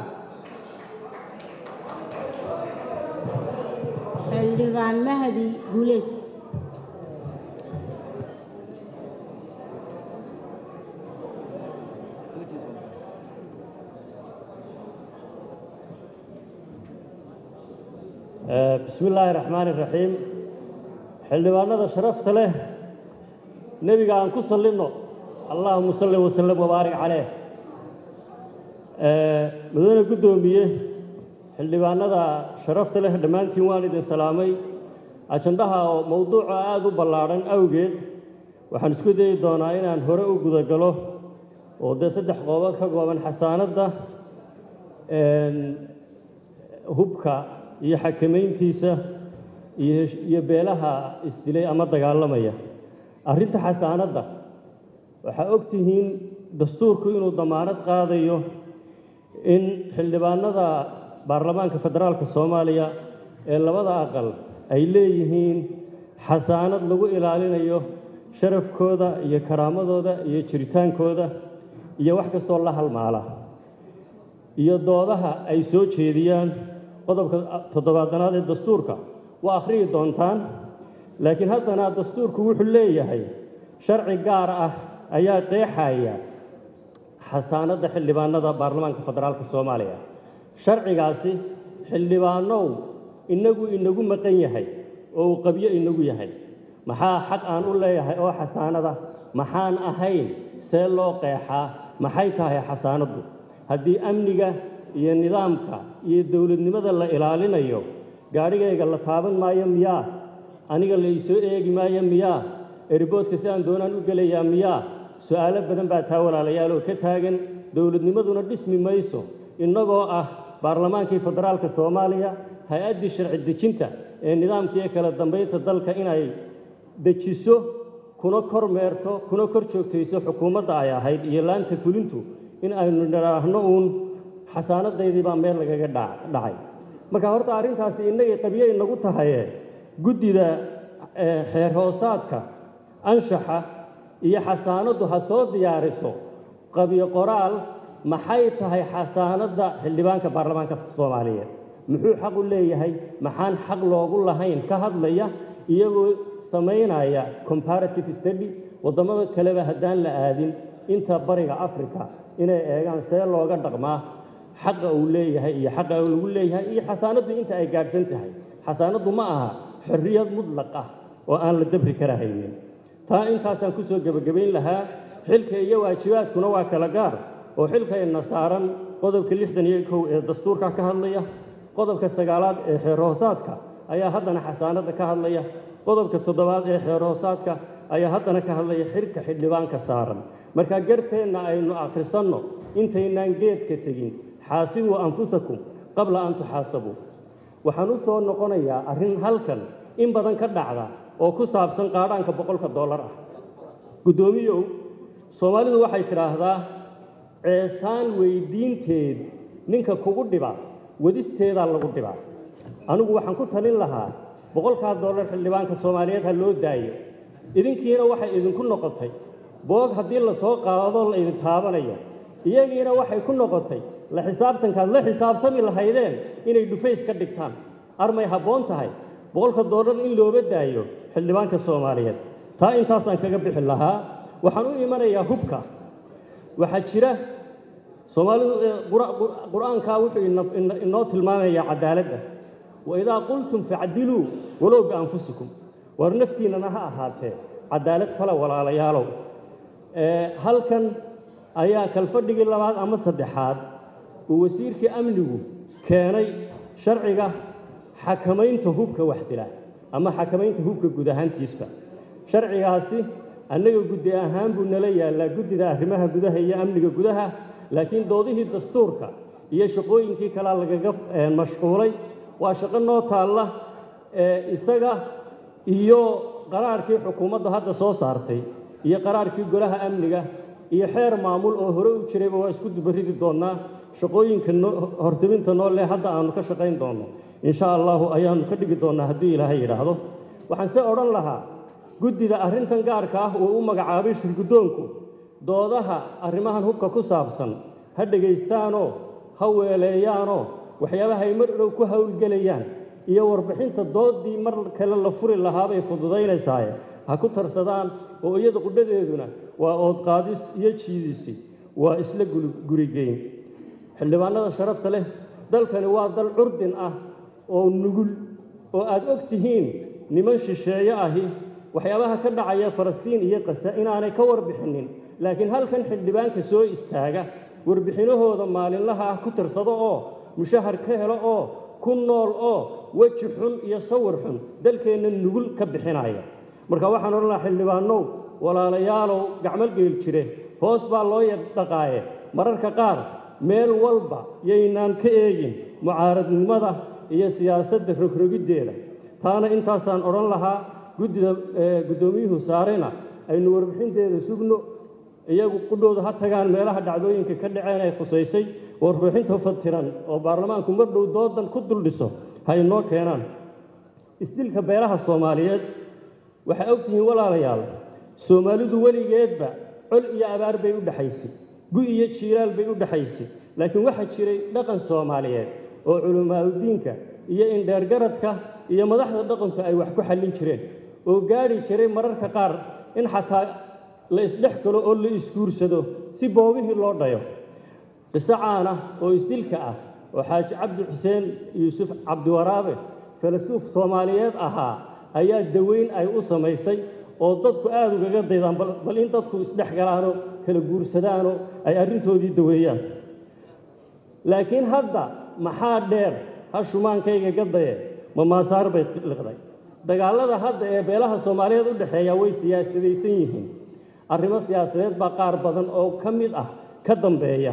xildhibaan mahdi guuleed بسم الله الرحمن الرحيم حلوانا شرفت له نبي عن كسلنا اللهم صل وسلم وبارك عليه مدن قدوميه حلوانا شرفت له دمانتي والد سلامي عشانها موضوع عاد بلارن أوجد وحنسكت دوناين عن هراء وجود قلوه وده صدق قوات كقوان حسانة ده هبكا iyo xakameyntiisa iyo beelaha isdilay ama dagaalamaya arrinta xasaanada waxa ogtihiin dastuurku inuu damaanad qaadayo in xildhibaanada baarlamaanka federaalka Soomaaliya ee labada aqal ay leeyihiin xasaanad lagu ilaalinayo sharafkooda iyo karaamadooda iyo jiritaankooda iyo wax kastoo la halmaala iyo doodaha ay soo jeediyaan qodobka 7aad ee dastuurka waa akhriyi doontaan laakiin haddana dastuurku wuxuu leeyahay sharci gaar ah ayaa qeexaya xasaanada xildhibaanada baarlamaanka federaalka Soomaaliya sharcigaasi xildhibaanow inagu maqan yahay oo qabyo inagu yahay maxaa xaq aan u leeyahay oo xasaanada maxaan ahayn see loo qeexaa maxay tahay xasaanadu haddii amniga iyo nidaamka iyo dawladnimada la ilaalinayo gaarigayga la taaban maayo miyaa aniga la isoo eegi maayo miyaa erboodka si aan doonaan u gelayaa miyaa su'aalo badan baa taa walaalayaal oo ka taagan dawladnimaduna dhismi mayso inagoo ah baarlamaankii federaalka Soomaaliya hay-addii sharci dejinta ee nidaamkii kala dambeynta dalka inay dejiso kuna kormeerto kuna kor joogtayso xukuumadda ay ahayd iyo laanta fulintu in aynu niraahno uun xasaanadeedii baa meel lagaga dhacay marka horta arrintaasi inaga qabiye inagu tahay guddida xeer hoosaadka anshaxa iyo xasaanadu ha soo diyaariso qabiye qoraal maxay tahay xasaanada xildhibaanka baarlamaanka Soomaaliya muxuu xaq u leeyahay maxaan xaq loogu lahayn ka hadlaya iyagoo sameynaya comparative study wadamada kale haddaan la aadin inta bariga Afrika inay eegaan see looga dhaqmaa xaq uu leeyahay iyo xaq uu lagu leeyahay iyo xasaanadu inta ay gaarsan tahay xasaanadu ma aha xorriyad mutlaq ah oo aan la dabri karahaynin taa intaasaan ku soo gabagabayn lahaa xilka iyo waajibaadkuna waa kala gaar oo xilkayna saaran qodobka 61 ee dastuurka ka hadlaya qodobka 9aad ee xeer hoosaadka ayaa haddana xasaanada ka hadlaya qodobka 7aad ee xeer hoosaadka ayaa haddana ka hadlaya xirka xildhibaanka saaran marka garteena aynu akhrisanno intaynaan geedka tagin xaasibu anfusakum qabla an tuxaasabu waxaan u soo noqonayaa arrin halkan in badan ka dhacda oo ku saabsan qaadhaanka $100 ah gudoomiyow Soomaalidu waxay tiraahdaa ceesaan weydiinteed ninka kugu dhiba wadisteeda lagu dhiba anigu waxaan ku talin lahaa $100 xildhibaanka Soomaaliyeed ha loo daayo idinkiina waxay idinku noqotay boog haddii la soo qaado la idin taabanayo iyagiina waxay ku noqotay la xisaabtankaad la xisaabtami lahaydeen inay dhufays ka dhigtaan armay habboon tahay $100 in looba daayo xildhibaanka Soomaaliyeed taa intaasaan kaga bixi lahaa waxaan u imanayaa hubka waxa jira Soomaalidu quraanka wuxuu inoo tilmaamayaa cadaaladda wa idaa qultum fa'diluu walaw bi anfusikum war naftiinana ha ahaatee cadaalad fala walaalayaalow halkan ayaa kalfadhigii labaad ama saddexaad uu wasiirkii amnigu keenay sharciga xakamaynta hubka waxdila ama xakamaynta hubka guud ahaantiisba sharcigaasi annaga guddi ahaan buu nala yaalaa guddida arrimaha gudaha iyo amniga gudaha laakiin doodihii dastuurka iyo shaqooyinkii kala lagaga mashquulay waa shaqo noo taalla isaga iyo qaraarkii xukuumadda hadda soo saartay iyo qaraarkii golaha amniga iyo xeer maamul oo hore u jiray waa isku dubaridi doonaa shaqooyinka hortiminta noo leh hadda aanu ka shaqayn doono insha Allah ayaanu ka dhigi doonaa haddii Ilaahay yiraahdo waxaan se oran lahaa guddida arrintan gaarka ah oo u magacaabay shirgudoonku doodaha arrimahan hubka ku saabsan ha dhageystaano ha weeleeyaano waxyaabaha ay mar dhow ku hawlgelayaan iyo warbixinta doodii mar kale la furi lahaa bay fududaynaysaa ha ku tarsadaan oo iyada qudhadeeduna waa ood qaadis iyo jiidisi waa isla gurigeyn xildhibaanada sharafta leh dalkani waa dal curdin ah oo nugul oo aad og tihiin niman shisheeye ahi waxyaabaha ka dhacaya Falastiin iyo Gaza inaanay ka warbixinin laakiin halkan xildhibaanka soo istaaga warbixinahooda maalinlaha ah ku tirsado oo mushahar ka helo oo ku nool oo waji xun iyo sawir xun dalkeena nugul ka bixinaya marka waxaan oran lahaa xildhibaanow walaalayaalow gacmal geel jire hoos baa loo dhaqaaye mararka qaar meel walba yaynaan ka eegin mucaaradnimada iyo siyaasadda rogrogideeda taana intaasaan oran lahaa guddida gudoomiyuhu saarena aynu warbixinteeda sugno iyagu qudhooda ha tagaan meelaha dhacdooyinka ka dhaceen ay khusaysay warbixinta fatiran oo baarlamaanku mar dhow doodan ku dul dhiso hay noo keenaan isdilka beelaha Soomaaliyeed waxa ogtihiin walaalayaal Soomaalidu weligeedba col iyo abaar bay u dhaxaysay gu iyo jiiraal bay u dhaxaysay laakiin waxa jiray dhaqan Soomaaliyeed oo culimaadudiinka iyo indheergaradka iyo madaxda dhaqantu ay wax ku xallin jireen oo gaari jiray mararka qaar in xataa la isdhex galo oo la isguursado si boogihii loo dhayo qiso caan ah oo isdilka ah oo xaaji cabdi xuseen yuusuf cabdi waraabe falasuuf Soomaaliyeed ahaa ayaa daweyn ay u samaysay oo dadku aad uga daydaan bal in dadku isdhex galaano kala guursadaano ay arrintoodii daweeyaan laakiin hadda maxaa dheer hashuumaankayga gadaye ma maasaar bay liqday dagaalada hadda ee beelaha Soomaaliyeed u dhaxeeya way siyaasadaysan yihiin arrimo siyaasadeed baa qaar badan oo ka mid ah ka dambeeya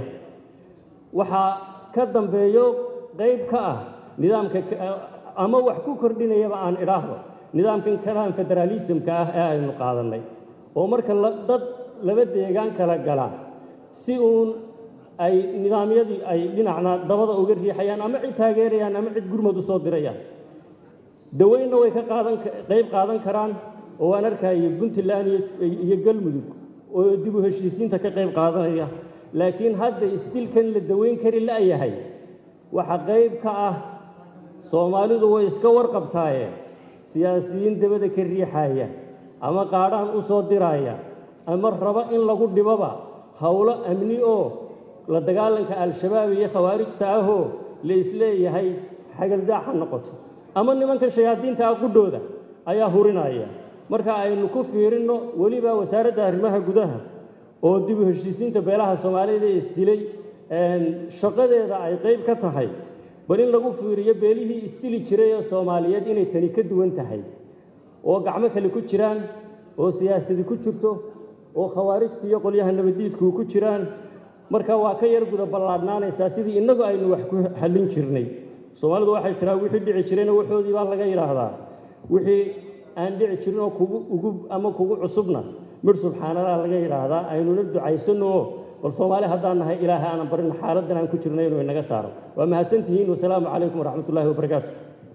waxa ka dambeeyo qayb ka ah nidaamka ama wax ku kordhinaya aan iraahdo nidaamkan kalaan federalismka ah ee aynu qaadanay oo marka dad laba deegaan kala gala si uun ay nidaamyadii ay dhinacna dabada uga riixayaan ama cid taageerayaan ama cid gurmad u soo dirayaan daweyna way ka qayb qaadan karaan oo aan arkay Puntland iyo Galmudug oo dib u heshiisiinta ka qayb qaadanaya laakiin hadda isdilkan la daweyn kari la yahay waxa qayb ka ah Soomaalidu way iska warqabtaayeen siyaasiyiin dabada ka riixaya ama qaadaan u soo diraya ama raba in lagu dhibaba hawlo amni oo la dagaalanka al-shabaab iyo khawaarijta ah oo la isleeyahay xagaldaaxa noqoto ama nimanka shayaadiinta qudhooda ayaa hurinaya marka aynu ku fiirino waliba wasaaradda arrimaha gudaha oo dib u heshiisiinta beelaha Soomaaliyeed ee isdilay shaqadeeda ay qayb ka tahay bal in lagu fiiriyo beelihii isdili jiray ee Soomaaliyeed inay tani ka duwan tahay oo gacmo kale ku jiraan oo siyaasadi ku jirto oo khawaarijta iyo qolyaha nabadiidku ku jiraan marka waa ka yar guda ballaadnaanaysa sidii inagu aynu wax ku xallin jirnay Soomaalidu waxay tiraa wixii dhici jirayna waxoodii baa laga yiraahdaa wixii aan dhici jirin oo kugu cusubna mir subxaanallah laga yiraahdaa aynu la ducaysano bal Soomaali haddaan nahay Ilaahay aan barin xaaladdan aan ku jirnay inuu inaga saaro waa mahadsantihiin wassalaamu calaykum waraxmatullaahi wabarakaatuh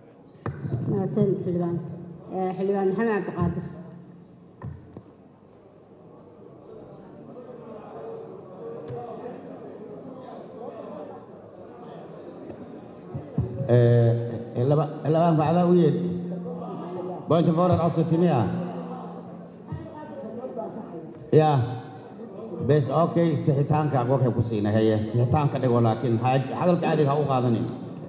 mahadsan xildhibaan maxamed cabdiqaadir اللبان بعدها ويد بوينت فورن أوصتنيها يا بس أوكي سحتانك أقولك كوسينة هي سحتانك ده ولكن هذا الكادي هو قاضني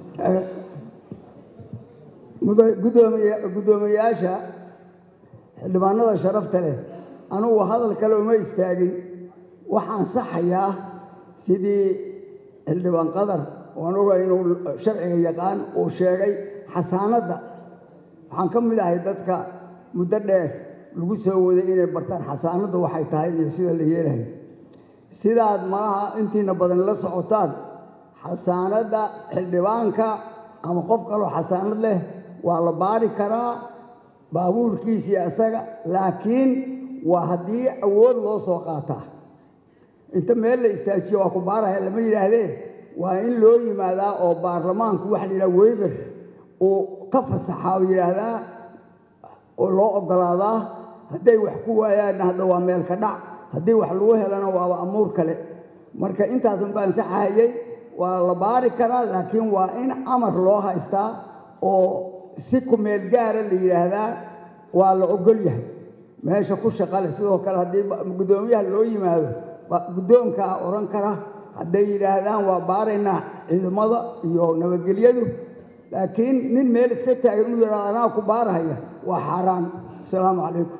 قدومياشا اللبانada sharafta leh anu hadal kale uma istaagin waxaan saxayaa sidii xildhibaan qadar waan ogahay inuu sharciga yaqaan oo sheegay xasaanada waxaan ka mid ahay dadka muddo dheer lagu soo waday inay bartaan xasaanadu waxay tahay iyo sida la yeelayo sidaad maaha intiina badan la socotaan xasaanada xildhibaanka ama qof kale oo xasaanad leh waa la baari karaa baabuurkiisa asaga laakiin waa haddii awood loo soo qaataa inta meel la istaajiyo waa ku baaraya lama yidhaahdeen waa in loo yimaadaa oo baarlamaanku waxa la yidhaha weyber uu ka fasaxaa oo yidhaahdaa oo loo oggolaadaa hadday wax ku waayaanna hadda waa meel ka dhac haddii wax lagu helana waaba amuur kale marka intaasun baan saxahayay waa la baari karaa laakiin waa in amar loo haystaa oo si ku meel gaara la yidhaahdaa waa la oggol yahay meesha ku shaqale sidoo kale haddii guddoomiyaha loo yimaado guddoonkaa odhan kara hadday yidhaahdaan waa baaraynaa ciidamada iyo nabadgelyadu laakiin nin meel iska taagan u yidhaahdo anaa ku baarahaya waa xaaraan asalaamu calaykum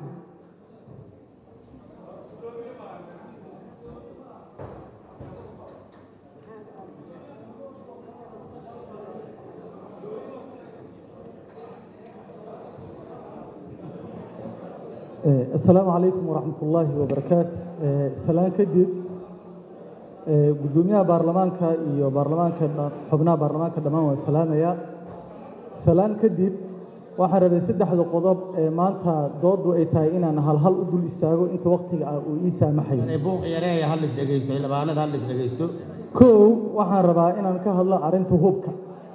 السلام عليكم ورحمة الله وبركاته سلام كديد قدوميها برلمانكا iyo برلمانكا xubnaha برلمانكا dhamaan waa salaamaya salaan kadib waxaan rabay saddexda qodob ee maanta doodu ay tahay inaan hal u dul istaago inta waqtiga uu ii saamaxayo buuq yareeya hal is dhageysto labaanada hal is dhageysto kow waxaan rabaa inaan ka hadlo arrinta hubka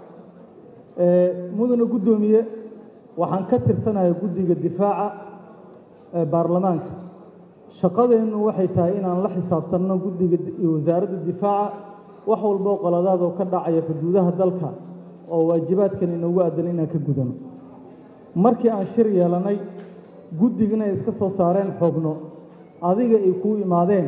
mudane guddoomiye waxaan ka tirsanahay guddiga difaaca baarlamaanka shaqadeennu waxay tahay inaan la xisaabtanno guddiga iyo wasaaradda difaaca wax walba oo qaladaad oo ka dhacaya xuduudaha dalka oo waajibaadkan inoogu aadan inaan ka gudano markii aan shir yeelanay guddigana ay iska soo saareen xubno adiga ay kuu imaadeen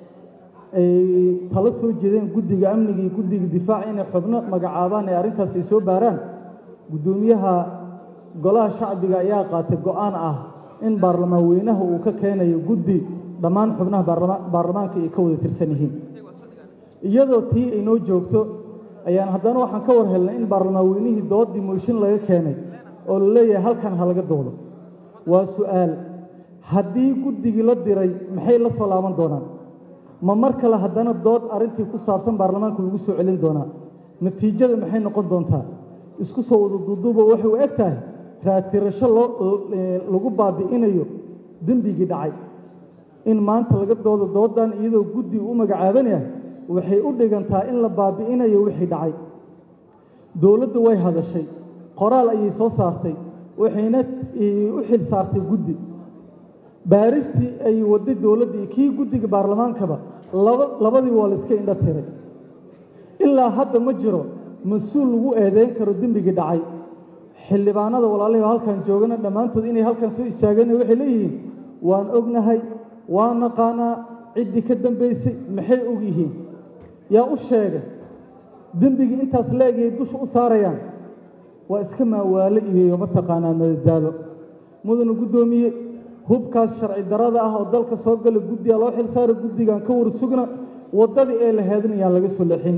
ay talo soo jeedeen guddiga amniga iyo guddiga difaaca inay xubno magacaabaan ee arrintaas ay soo baaraan guddoomiyaha golaha shacbiga ayaa qaatay go'aan ah in baarlamaan weynaha uu ka keenayo guddi dhammaan xubnaha baarlamaanka ay ka wada tirsan yihiin iyadoo tii ay noo joogto ayaan haddana waxaan ka war helnay in baarlamaan weynihii doodii mooshin laga keenay oo la leeyahay halkan ha laga doodo waa su'aal haddii guddigii la diray maxay la soo laaban doonaan ma mar kale haddana dood arrintii ku saabsan baarlamaanka lagu soo celin doonaa natiijada maxay noqon doontaa isku soo wada duuduuba waxay u eg tahay raatirasho lagu baabi'inayo dembigii dhacay in maanta laga doodo doodan iyadoo guddi u magacaabanaya waxay u dhigantaa in la baabi'inayo wixii dhacay dowladda way hadashay qoraal ayay soo saartay waxayna u xil saartay guddi baaristii ay waday dowladda iyo kii guddiga baarlamaankaba labadii waa la iska indho tiray ilaa hadda ma jiro mas-uul lagu eedeyn karo dembigii dhacay xildhibaanada walaalihii halkan joogana dhammaantood inay halkan soo istaageen waxay leeyihiin waan ognahay waan naqaanaa ciddii ka dambaysay maxay og yihiin yaa u sheegay dembigii intaas leegayay dusha u saarayaan waa iska maawaale iyo mataqaanaa madadaalo mudane guddoomiye hubkaas sharci darada ah oo dalka soo gala guddiga loo xil saaray guddigan ka war sugna waddadii ee la heedinayaan laga soo leexin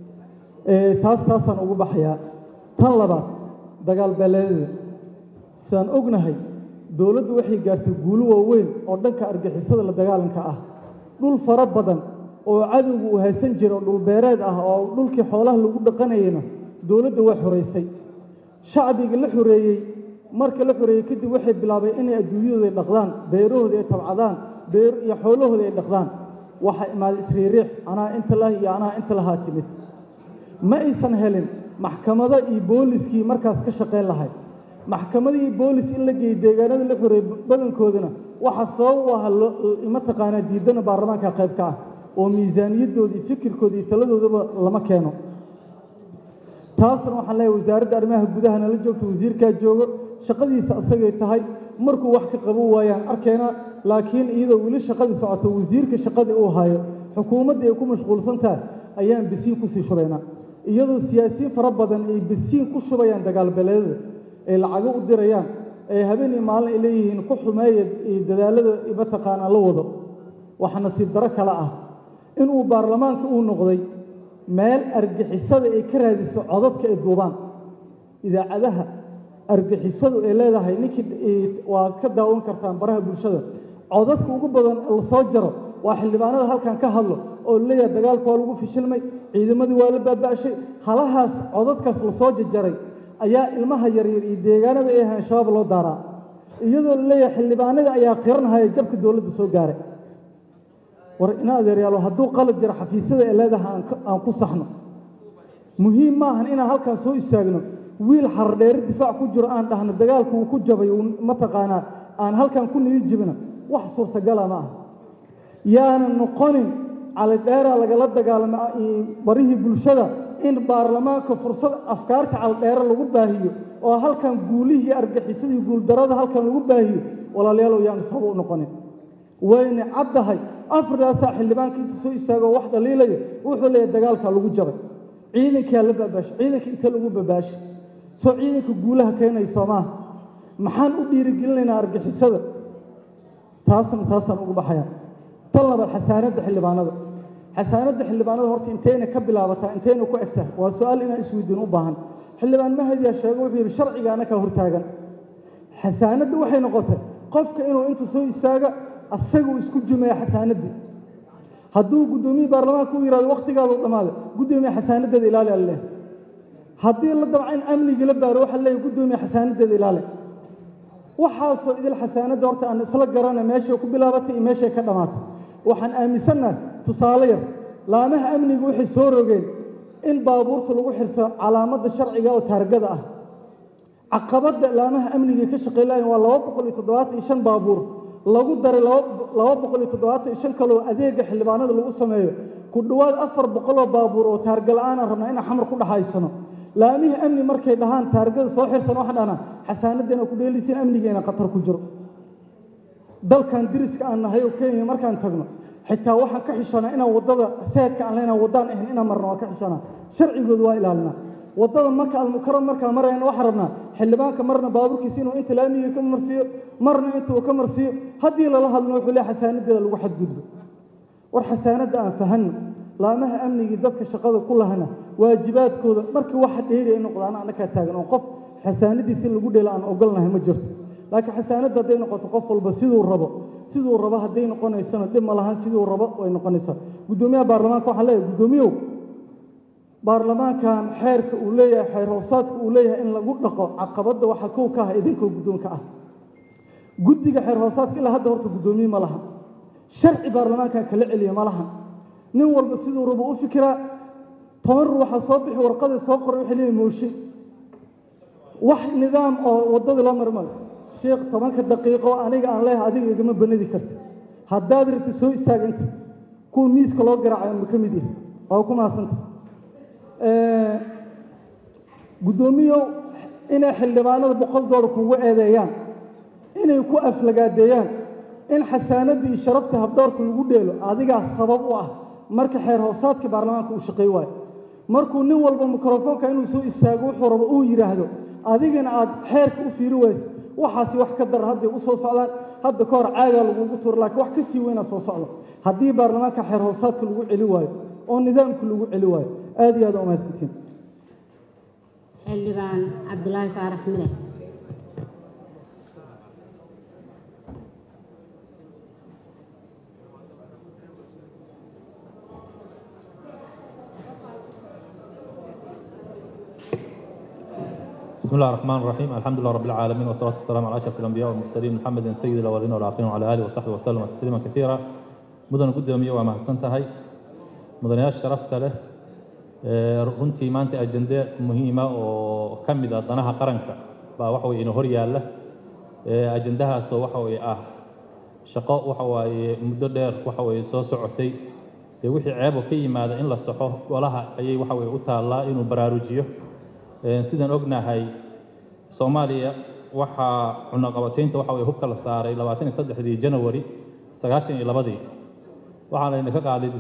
taasaan ugu baxayaa tan labaad dagaal beeleedada sidaan ognahay dowladdu waxay gaartay guulo waaweyn oo dhanka argixisada la dagaalanka ah dhul fara badan oo cadowga uu haysan jira oo dhulbeereed ah oo dhulkii xoolaha lagu dhaqanayeyna dowladda way xoraysay shacbiga la xoreeyey marka la xoreeyey kadib waxay bilaabeen inay adduunyadooda ay dhaqdaan beerahooda ay tabcadaan beer iyo xoolahooda ay dhaqdaan waxaa imaaday isriiriix anaa inta lah iyo anaa inta lahaa timid ma aysan helin maxkamado iyo booliskii markaas ka shaqayn lahayd maxkamadii iyo boolis in la geeyey deegaanada la xoreeyey badankoodana waxaa sabab u ah mataqaanaa diidana baarlamaanka qayb ka ah oo miisaaniyaddoodii fikirkoodii taladoodaba lama keeno taasna waxaan leeyahay wasaaradda arrimaha gudaha nala joogto wasiirkaa joogo shaqadiisa asagay tahay markuu wax ka qaban waayaan arkeena laakiin iyadoo weli shaqadii socoto wasiirka shaqadii uu hayo xukuumadda ay ku mashquulsan tahay ayaan bisiin kusii shubaynaa iyadoo siyaasiyiin fara badan ay bisiin ku shubayaan dagaalbeeleedada ay lacago u dirayaan ay habeenii maalin ay leeyihiin ku xumeeya dadaalada mataqaanaa la wado waxa nasiib daro kale ah inuu baarlamaanka uu noqday meel argixisada ay ka raadiso codadka ay duubaan idaacadaha argixisadu ay leedahay ninkii waa ka daawan kartaan baraha bulshada codadka ugu badan la soo jaro waa xildhibaanada halkan ka hadlo oo leeyahay dagaalku waa lagu fishilmay ciidamadii waa la baaba'shay halahaas codadkaas la soo jajaray ayaa ilmaha yaryar iyo deegaanada ay ahaan shabaab loo daaraa iyadoo la leeyahay xildhibaanada ayaa qiranhaya jabka dowladda soo gaaray war ina adeeryaalo hadduu qalad jiro xafiisyada ee leedahay aan ku saxno muhiim ma ahan inaan halkan soo istaagno wiil xardheere difaac ku jiro aan dhahno dagaalku uu ku jabay mataqaanaa aan halkan ku niyo jibina wax suurtagala ma aha yaanan noqonin calidheera lagala dagaalamo barihii bulshada in baarlamaanka fursad afkaarta calidheere lagu baahiyo oo halkan guulihii argaxisadii guuldarada halkan lagu baahiyo walaalayaalow yaan sabab u noqonin wayna caddahay afardaasaa xildhibaanka inta soo istaagoo wax dhaliilayo wuxuu leeyahay dagaalkaa lagu jabay ciidankaa la baabaashay ciidanka inta lagu baabaashay soo ciidanka guulaha keenayso maaha maxaan u dhiirigelinaynaa argixisada taasaan ugu baxaya tan labaad xasaanadda xildhibaanada horta intayna ka bilaabataa intayna ku egtaa waa su-aal inaan isweydiin u baahan xildhibaan mahadiyaa sheego wuxuu yidhi sharciga anakaa hortaagan xasaanadda waxay noqotay qofka inuu inta soo istaaga asaga uu isku jumeeya xasaanaddii hadduu guddoomiye baarlamaanka u yidhahdo wakhtigaadu dhammaaday guddoomiye xasaanadeeda ilaali alle haddii la dabca in amnigii la baaro waxaa leeyahay guddoomiye xasaanadeeda ilaali waxaasoo idil xasaanadda horta aan isla garana meeshay ku bilaabatay iyo meeshay ka dhammaatay waxaan aaminsannahay tusaale yar laamaha amnigu waxay soo rogeen in baabuurta lagu xirto calaamadda sharciga oo taargada ah caqabadda laamaha amniga ka shaqeeyaan waa 275 baabuur lagu daray 275 kale oo adeega xildhibaanada lagu sameeyo ku dhawaad 400 baabuur oo taarga la'aan ah rabnaa in xamar ku dhaxaysano laamihi amni markay dhahaan taargada soo xirtan waxa dhana xasaanadeena ku dheelisin amnigeena qatar ku jiro dalkan diriska aan nahay oo Kenya markaan tagno xitaa waxaan ka xishanaa inaan wadada saadka aan leenahay wadaan ahayn inaan marno waa ka xishanaa sharcigoodu waa ilaalinaa wadada marka al-mukarram markaan marayna waxa rabnaa xildhibaanka marna baabuurkiisa inuu inta laamiga ka marsiyo marna inta uu ka marsiyo haddii lala hadlo wuxuu leeyahay xasaanadeeda lagu xadgudbo war xasaanada aan fahanno laamaha amniga dadka shaqada ku lahana waajibaadkooda markii waxa dheeri ay noqdaan anaka taagan oo qof xasaanadiisa lagu dheelo aan ogolnahay ma jirto laakiin xasaanada haday noqoto qof walba sidoo rabo haday noqonaysana dib ma lahan sidoo rabo way noqonaysaa gudoomiyaha baarlamaanka waxa leeyahay gudoomiyow baarlamaankan xeerka uu leeyahay xeer hoosaadka uu leeyahay in lagu dhaqo caqabada waxa koow ka ah idinka gudoonka ah guddiga xeer hoosaadka ilaa hadda horta gudoomiye ma laha sharci baarlamaanka kala celiya ma laha nin walba sidoo rabo u fikira toban waxa soo bixi warqada soo qoray wixii leeyahay mooshin wax nidaam oo wadada la marmay sheekh 10 daqiiqo aniga aan leeyahay adiga igama banadi karto haddaad rabto soo istaaganta ku miiska loo garaacayo ma kamid yahay oo ku maasanta gudoomiyo inay xildhibaanada $100 kugu eedeeyaan inay ku aflagaadeeyaan in xasaanadii sharafta habdoorka lagu dheelo adiga sabab u ah marka xeer hoosaadka baarlamaanka uu shaqeey waay markuu nin walba mikrofoonka inuu soo istaago wuxuu rabo uu yiraahdo adigana aad xeerka u fiiri wayso waxaasi wax ka dar hadda u soo socdaan hadda ka hor caaga lagu tuur laakiin wax ka sii weyn soo socdo haddii baarlamaanka xeer hoosaadka lagu celi waayo oo nidaamka lagu celi waayo aad iyo aad u mahadsantiin xildhibaan cabdulaahi faarax mire بسم الله الرحمن الرحيم الحمد لله رب العالمين والصلاة والسلام على أشرف الأنبياء والمرسلين محمد سيد الأولين والآخرين وعلى آله وصحبه وسلم تسليما كثيرا مدن قدامي وما حسنتهاي مدن شرفت له runtii maanta ajende muhiima oo ka mid ah danaha qaranka baa waxa weeye inuu hor yaalla ajendahaas oo waxa weeye ah shaqo waxa weeye muddo dheer waxa weeye soo socotay wixii ceeb oo ka yimaada in la saxo golaha ayay waxa weeye u taallaa inuu baraarujiyo sidaan ognahay Soomaaliya waxa cunaqabataynta waxa weeye hubka la saaray 23 January 92 waxa la ka qaaday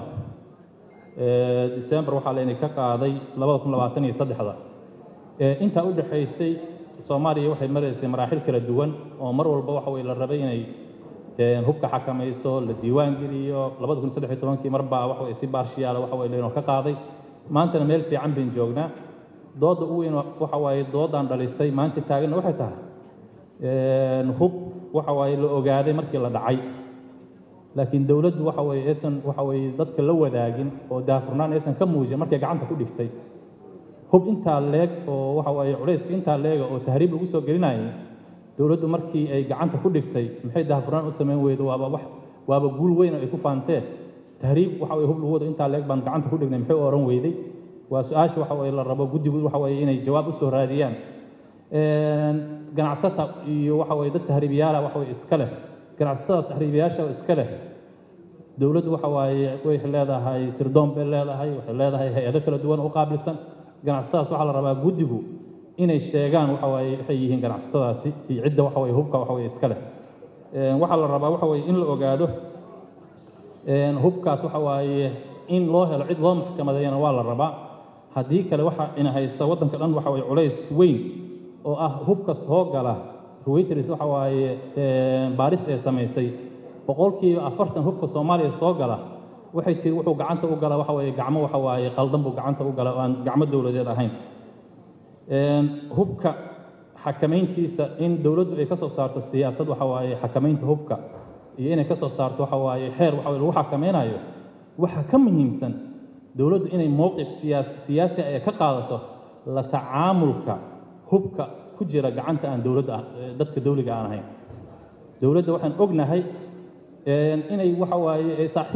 December waxa la ka qaaday 2023 inta u dhaxaysay Soomaaliya waxay maraysay maraaxil kala duwan oo mar walba waxa weeye la rabay inay hubka xakamayso la diiwaan geliyo 2013 marba waxa weeye si baarshiyaal waxa weeye inuu ka qaaday maantana meel fiican bin joognaa dooda uu weyn waxa waaye doodan dhalisay maanta taagan waxay tahay hub waxa waaye la ogaaday markii la dhacay laakiin dawladdu waxa waaye dadka la wadaagin oo daafurnaan aysan ka muujin markay gacanta ku dhigtay hub inta leeg oo waxa waaye culayska inta leeg oo tahriib lagu soo gelinayay dawladdu markii ay gacanta ku dhigtay maxay daafurnaan u sameyn weydo waaba guul weyn oo ay ku faantee tahriib waxa waaye hub lagu wado inta leeg baan gacanta ku dhignay maxay oran weyday waa su'aasha waxa weeye la rabo guddigu waxa weeye inay jawaab u soo raadiyaan ganacsata iyo waxa weeye dad tahriibiyaal waxa weeye iska leh ganacsatadaas tahriibiyaasha iska leh dawladdu waxa weeye way leedahay sirdoon bay leedahay waxay leedahay hay'ado kala duwan oo qaabilsan ganacsatadaas waxa la rabaa guddigu inay sheegaan waxa weeye waxay yihiin ganacsatadaasi iyo cidda waxa weeye hubka waxa weeye iska leh waxa la rabaa waxa weeye in la ogaado hubkaas waxa weeye in loo helo cid loo maxkamadeeyana waa la rabaa haddii kale waxa ina haysta waddanka dhan waxa weeye culays weyn oo ah hubka soo gala Reuters waxa waaye baaris ee samaysay 40% hubka Soomaaliya soo gala waxay tii wuxuu gacanta u gala waxa weeye gacmo waxa waaye qaldan buu gacanta u gala aan gacmo dawladeed ahayn hubka xakamayntiisa in dawladdu ay ka soo saarto siyaasad waxa waaye xakamaynta hubka iyo inay ka soo saarto waxa waaye xeer waxa lagu xakamaynayo waxa ka muhiimsan dawladdu inay mowqif siyaasi ay ka qaadato la tacaamulka hubka ku jira gacanta aan dawladda dadka dawliga aan ahayn dawladda waxaan ognahay inay waxa waaye ay saaxiib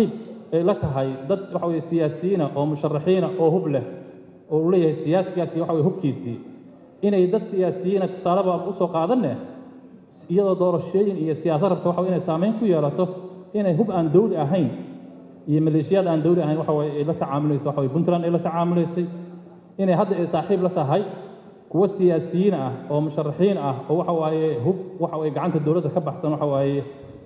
ay la tahay dad waxa weeye siyaasiyiina oo musharaxiina oo hub leh oo uu leeyahay siyaasigaasi waxa weeye hubkiisii inay dad siyaasiyiina tusaaleba u soo qaadanne iyadoo doorashooyin iyo siyaasad rabta waxa inay saameyn ku yeelato inay hub aan dawli ahayn iyo maleeshiyad aan dawli ahayn waxa weeye ay la tacaamulayso waxa weeye Puntland ay la tacaamulaysay inay hadda ay saaxiib la tahay kuwa siyaasiyiin ah oo musharaxiin ah oo waxa waaye hub waxa weeye gacanta dawladda ka baxsan waxa waaye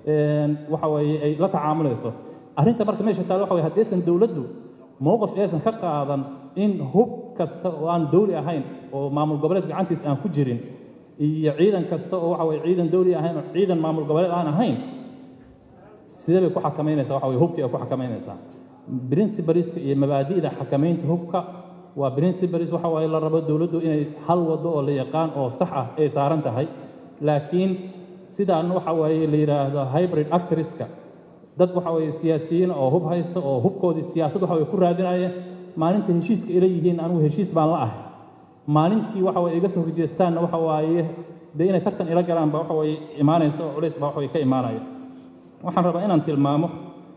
ay la tacaamulayso arrinta marka meesha taalo waxa weeye haddaysan dawladdu mowqif aysan ka qaadan in hub kasta oo aan dawli ahayn oo maamul goboleed gacantiisa aan ku jirin iyo ciidan kasta oo waxa weeye ciidan dawli ahayn oo ciidan maamul goboleed aan ahayn sidee bay ku xakameynaysaa waxa weeye hubkii ay ku xakameynaysaa principleska iyo mabaadi'da xakameynta hubka waa principles waxa waaye la rabo dawladdu inay hal wado oo la yaqaan oo sax ah ay saaran tahay laakiin sidaan waxa waaye la yiraahdo hybrid actorska dad waxa waaye siyaasiyiin oo hub haysta oo hubkoodii siyaasad waxa way ku raadinayeen maalinta heshiiska ila yihiin anigu heshiis baan la ahay maalintii waxa way iga soo horjeestaanna waxa waaye dee inay tartan ila galaan ba waxa way imaanaysa oo culays ba waxa way ka imaanaya waxaan rabaa inaan tilmaamo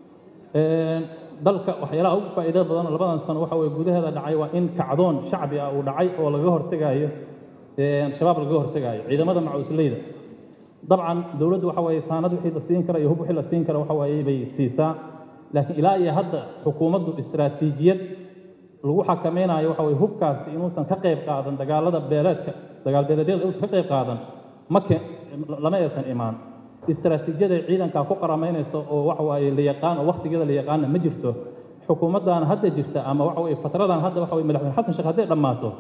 dalka waxyaalaha ugu faa'iidada badan labadan sano waxa way gudaheeda dhacay waa in kacdoon shacbi ah uu dhacay oo laga hortagayo shabaab laga hortagayo ciidamada macuusleyda dabcan dawladdu waxa way saanad wixii la siin kara iyo hub wixii la siin kara waxa way bay siisaa laakiin ilaa iyo hadda xukuumaddu istiraatiijiyad lagu xakameynayo waxa way hubkaasi inuusan ka qayb qaadan dagaalada beeleedyada uusan ka qayb qaadan lama aysan imaan istiraatiijiyada ciidanka ku qaramaynayso oo waxa waaye la yaqaan oo waqtigeeda la yaqaan ma jirto xukuumaddan hadda jirta ama waxa way fatradan hadda waxa way madaxweyne xasan sheekh hadday dhamaato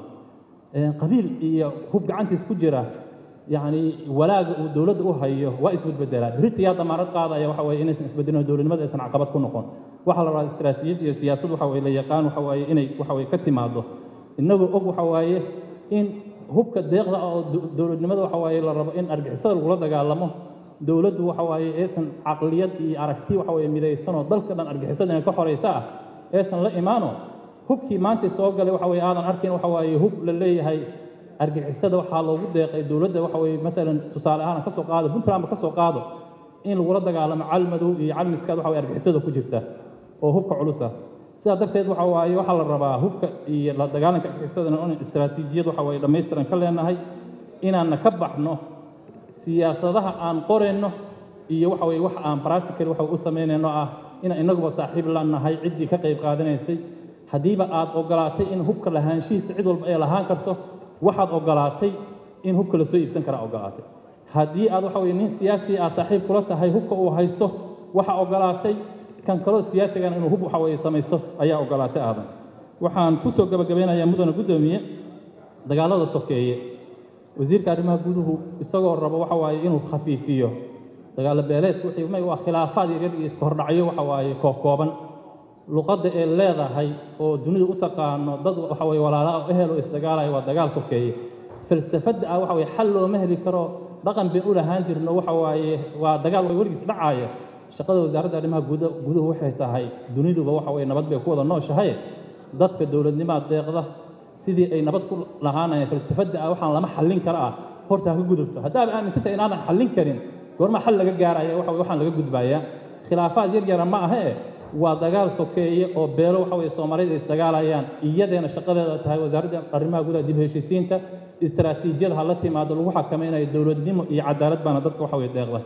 qabiil iyo hub gacantiis ku jira yani walaaga uu dawladda u hayo waa isbedbedelaa britiya damaarad qaadaya waxa way inaysan isbedelin dawladnimada aysan caqabad ku noqon waxa la rabaa istiraatiijiyad iyo siyaasad waxa way la yaqaan waxa way inay waxa way ka timaado inagu og waxa waaye in hubka deeqda oo dawladnimada waxa way la rabo in argixisada lagu dagaalamo dawladdu waxa waaye aysan aqliyad iyo aragti waxa way midaysan oo dalka dhan argixisada inay ka xoreysa aysan la imaano hubkii maanta soo galay waxa way aadan arkin waxa waaye hub la leeyahay argixisada waxa loogu deeqay dawladda waxa way mesela tusaale ahaan ka soo qaado Puntland ka soo qaado in lagu dagaalamo calmadow iyo calmiskaad waxa way argixisada ku jirta oo hubka culus ah sida darteed waxa waaye waxa la rabaa hubka iyo la dagaalanka argixisada in istiraatiijiyad waxa way dhameystiran ka leenahay inaan ka baxno siyaasadaha aan qoreyno iyo waxa way wax aan practical waxa u sameynayno ah in inaguba saaxiib la nahay cidii ka qayb qaadanaysay hadiiba aad ogolaatay in hubka lahaanshiisa cid walba ay lahaan karto waxaad ogolaatay in hubka la soo iibsan kara ogolaatay haddii aad waxa way nin siyaasi ah saaxiib kula tahay hubka uu haysto waxa ogolaatay kan kale siyaasigan inuu hub waxa way samayso ayaa ogolaatay aadan waxaan ku soo gabagabeynayaa mudane gudoomiye dagaalada sokeeye wasiirka arrimaha guduhu isagoo rabo waxa waaye inuu khafiifiyo dagaal beeleedku wixii may waa khilaafaad yar iyo isku hordhacyo waxa waaye kooban luqadda ee leedahay oo dunida u taqaano dad waxa way walaalo ah ehel oo isdagaalaya waa dagaal sokeeye falsafada waxa way xal loo ma heli karo dhaqan bay u lahaan jirno waxa waaye waa dagaal way warigiis dhacaya shaqada wasaaradda arrimaha guduhu waxay tahay duniduba waxa way nabad bay ku wada nooshahay dadka dawladnimada deeqda sidii ay nabad ku lahaanayeen falsafada waxaan lama xallin karaa horta ka gudubto haddii aad aaminsantay inaadan xallin karin goorma xal laga gaarayo waxaan laga gudbayaa khilaafaad yar ma aha waa dagaal sokeeye oo beelo waxa way Soomaaliyeed is dagaalayaan iyadeena shaqadeeda tahay wasaaradda arrimaha gudaha dib heshiisiinta istiraatiijiyada hala timaado lagu xakameynayo dawladnimo iyo cadaalad baana dadka waxa way deeqda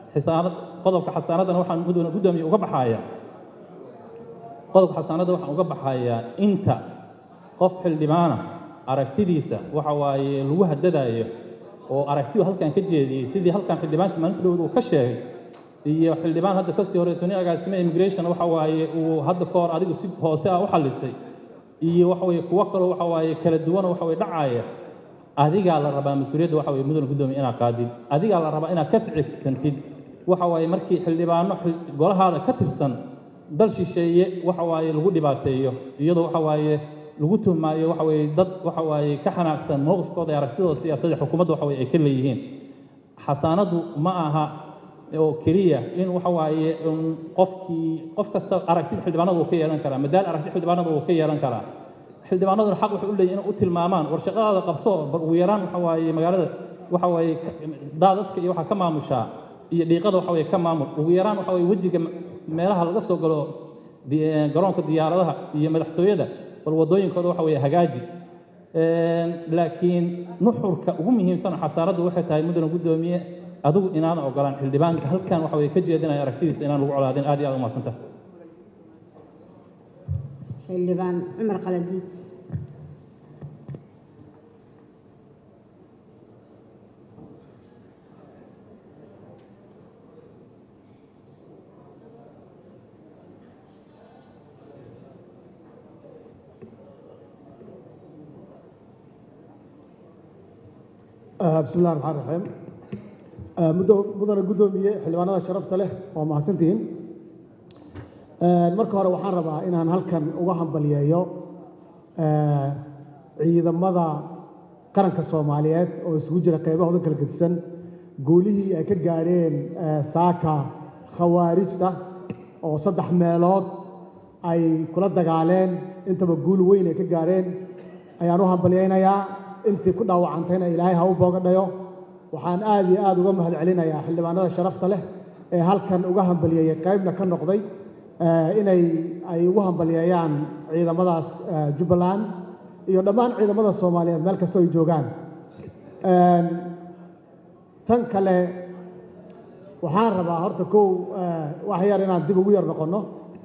qodobka xasaanadan waxaan gudoomiye uga baxayaa qodobka xasaanada waxaan uga baxayaa inta qof xildhibaana aragtidiisa waxa waaye lagu hadadayo oo aragtiyo halkan ka jeediyay sidii halkan xildhibaanka maalinta dhow uu ka sheegay iyo xildhibaan hadda ka sii horeysay agaasime immigration waxa waaye uu hadda ka hor adigu si hoose ah u xalisay iyo waxa waaye kuwa kale waxa waaye kala duwan waxa waaye dhacaya adiga la rabaa mas'uuliyadda waxa waaye mudane gudoomiye inaad qaadid adiga la rabaa inaad ka ficiltantid waxa waaye markii xildhibaano golahaada ka tirsan dal shisheeye waxa waaye lagu dhibaateeyo iyadoo waxa waaye lagu tuhmaayo waxa weeye dad waxa waaye ka xanaaqsan mowqifkooda iyo aragtidooda siyaasadda xukuumadda waxa weeye ay ka leeyihiin xasaanadu ma aha oo keliya in waxa waaye qof kasta aragtida xildhibaanadu uu ka yeelan karaa madaal aragtida xildhibaanadu uu ka yeelan karaa xildhibaanaduna xaq waxay u leeyihiin inay u tilmaamaan war shaqadaada qabso ugu yaraan waxa waaye magaalada waxa waaye daadadka iyo waxa ka maamushaa iyo dhiiqada waxa waaye ka maamul ugu yaraan waxa waaye wejiga meelaha laga soo galo garoonka diyaaradaha iyo madaxtooyada bal wadooyinkooda waxa weeye hagaaji laakiin nuxurka ugu muhiimsan xasaaraddu waxay tahay mudane guddoomiye adigu inaan ogolaan xildhibaanka halkan waxa weeye ka jeedinaya aragtidiisa inaan lagu colaadin aad iyo aad u mahadsantahay xildhibaan cumar qaladiid بسم الله الرحمن الرحيم مدن قدومية حلوانات شرفت له وما سنتين marka hore waxaan rabaa inaan halkan uga hambaliyeeyo ciidamada qaranka Soomaaliyeed oo isugu jira qaybahooda kala gedisan guulihii ay ka gaareen saaka khawaarijta oo 3 meelood ay kula dagaaleen intaba guul weyn ay ka gaareen ayaan u hambaliyeynayaa intii ku dhaawacantayna Ilaahay ha u boogadhayo waxaan aad iyo aad uga mahadcelinayaa xildhibaanada sharafta leh ee halkan uga hambaliyay qaybna ka noqday inay ay ugu hambaliyayaan ciidamadaas Jubbaland iyo dhammaan ciidamada Soomaaliyeed meel kasta ay joogaan tan kale waxaan rabaa horta wax yar inaan dib ugu yar noqono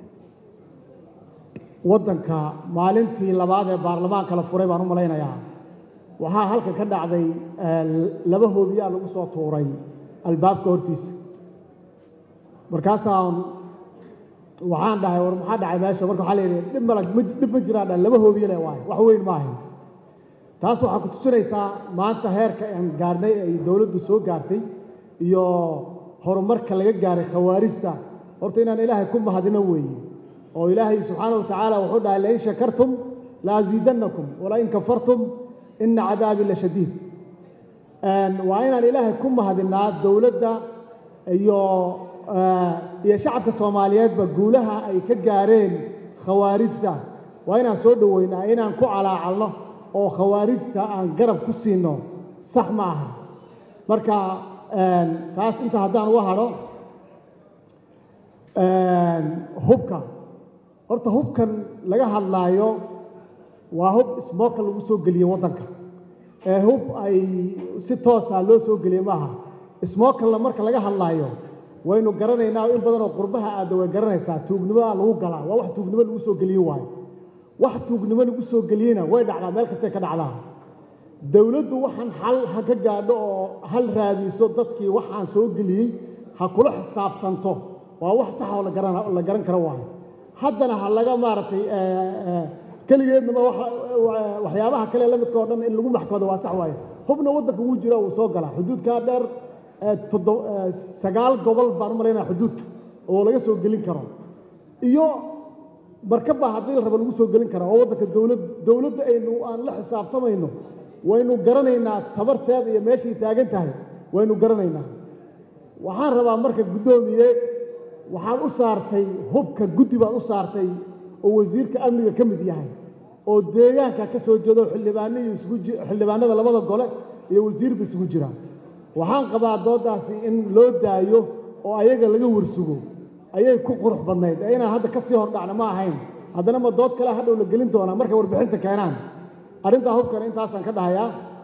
wadanka maalintii labaad ee baarlamaanka la furay baan u malaynayaa waxaa halka ka dhacday 2 hoobiye lagu soo tuuray albaabka hortiisa markaasaan waxaan dhahay war maxaa dhacay meesha marka waxa la yiri dib ma jiraan 2 hoobiye leh waay wax weyn ma ahayn taas waxa ku tusinaysaa maanta heerka aan gaarnay ay dawladdu soo gaartay iyo horumarka laga gaaray khawaarijta horta inaan Ilaahay ku mahadino weeye oo Ilaahay subhanahu wa ta'ala wuxuu dhahay la in shakartum la azidannakum wala in kafartum إن عذابي لشديد وأنا الإله كم هذا دولة يا شعب الصوماليات بقولها أي كجارين خوارجتا وأنا سود وين أنا نكو على الله أو خوارجتا عن قرب كسينو صح معها مركا كاس أنت هدان وهرو هبكا أرت هبكا لجها الله يو وهب اسمك اللي سوق لي وطنك هب أي 6 سنة لو سوق لي معها اسمك اللي مرك لجها الله يو وينو قرنا هنا وين بدنا قربها أدوى قرنا ساعة توجنوا لو قلا واحد توجنوا لو سوق لي واحد توجنوا لو سوق لينا وين على ملك استكن علىها دولته وحن حل حكجا هل هذه صدقك وحن سوق لي هكل حساب تنتو وواحد صح ولا قرنا كروان حدنا هلا مارتي كلينا ما waxyaabaha kale la midka oo dhan in lagu maxkamado waa sax waaye hubna wadanka uu jiro oo soo gala xuduudka dheer 9 gobol baan mareynaa xuduudka oo laga soo gelin karo iyo markaba hadii la rabo lagu soo gelin karo oo wadanka dawladda aynu aan la xisaabtamayno waynu garanaynaa tabarteeda iyo meeshii taagan tahay waynu garanaynaa waxaan rabaa marka guddoomiye waxaan u saartay hubka guddi baan u saartay oo wasiirka amniga ka mid yahay oo deegaanka ka soo jeedo xildhibaanada labada gole iyo wasiirka isugu jira waxaan qabaa doodaasi in loo daayo oo ayaga laga warsugo ayay ku qurux badnayd inaan hadda ka sii hor dhacno ma ahayn haddana ma dood kale hadhow la gelin doonaa markay warbixinta keenaan arrintaa hubkan intaasaan ka dhahayaa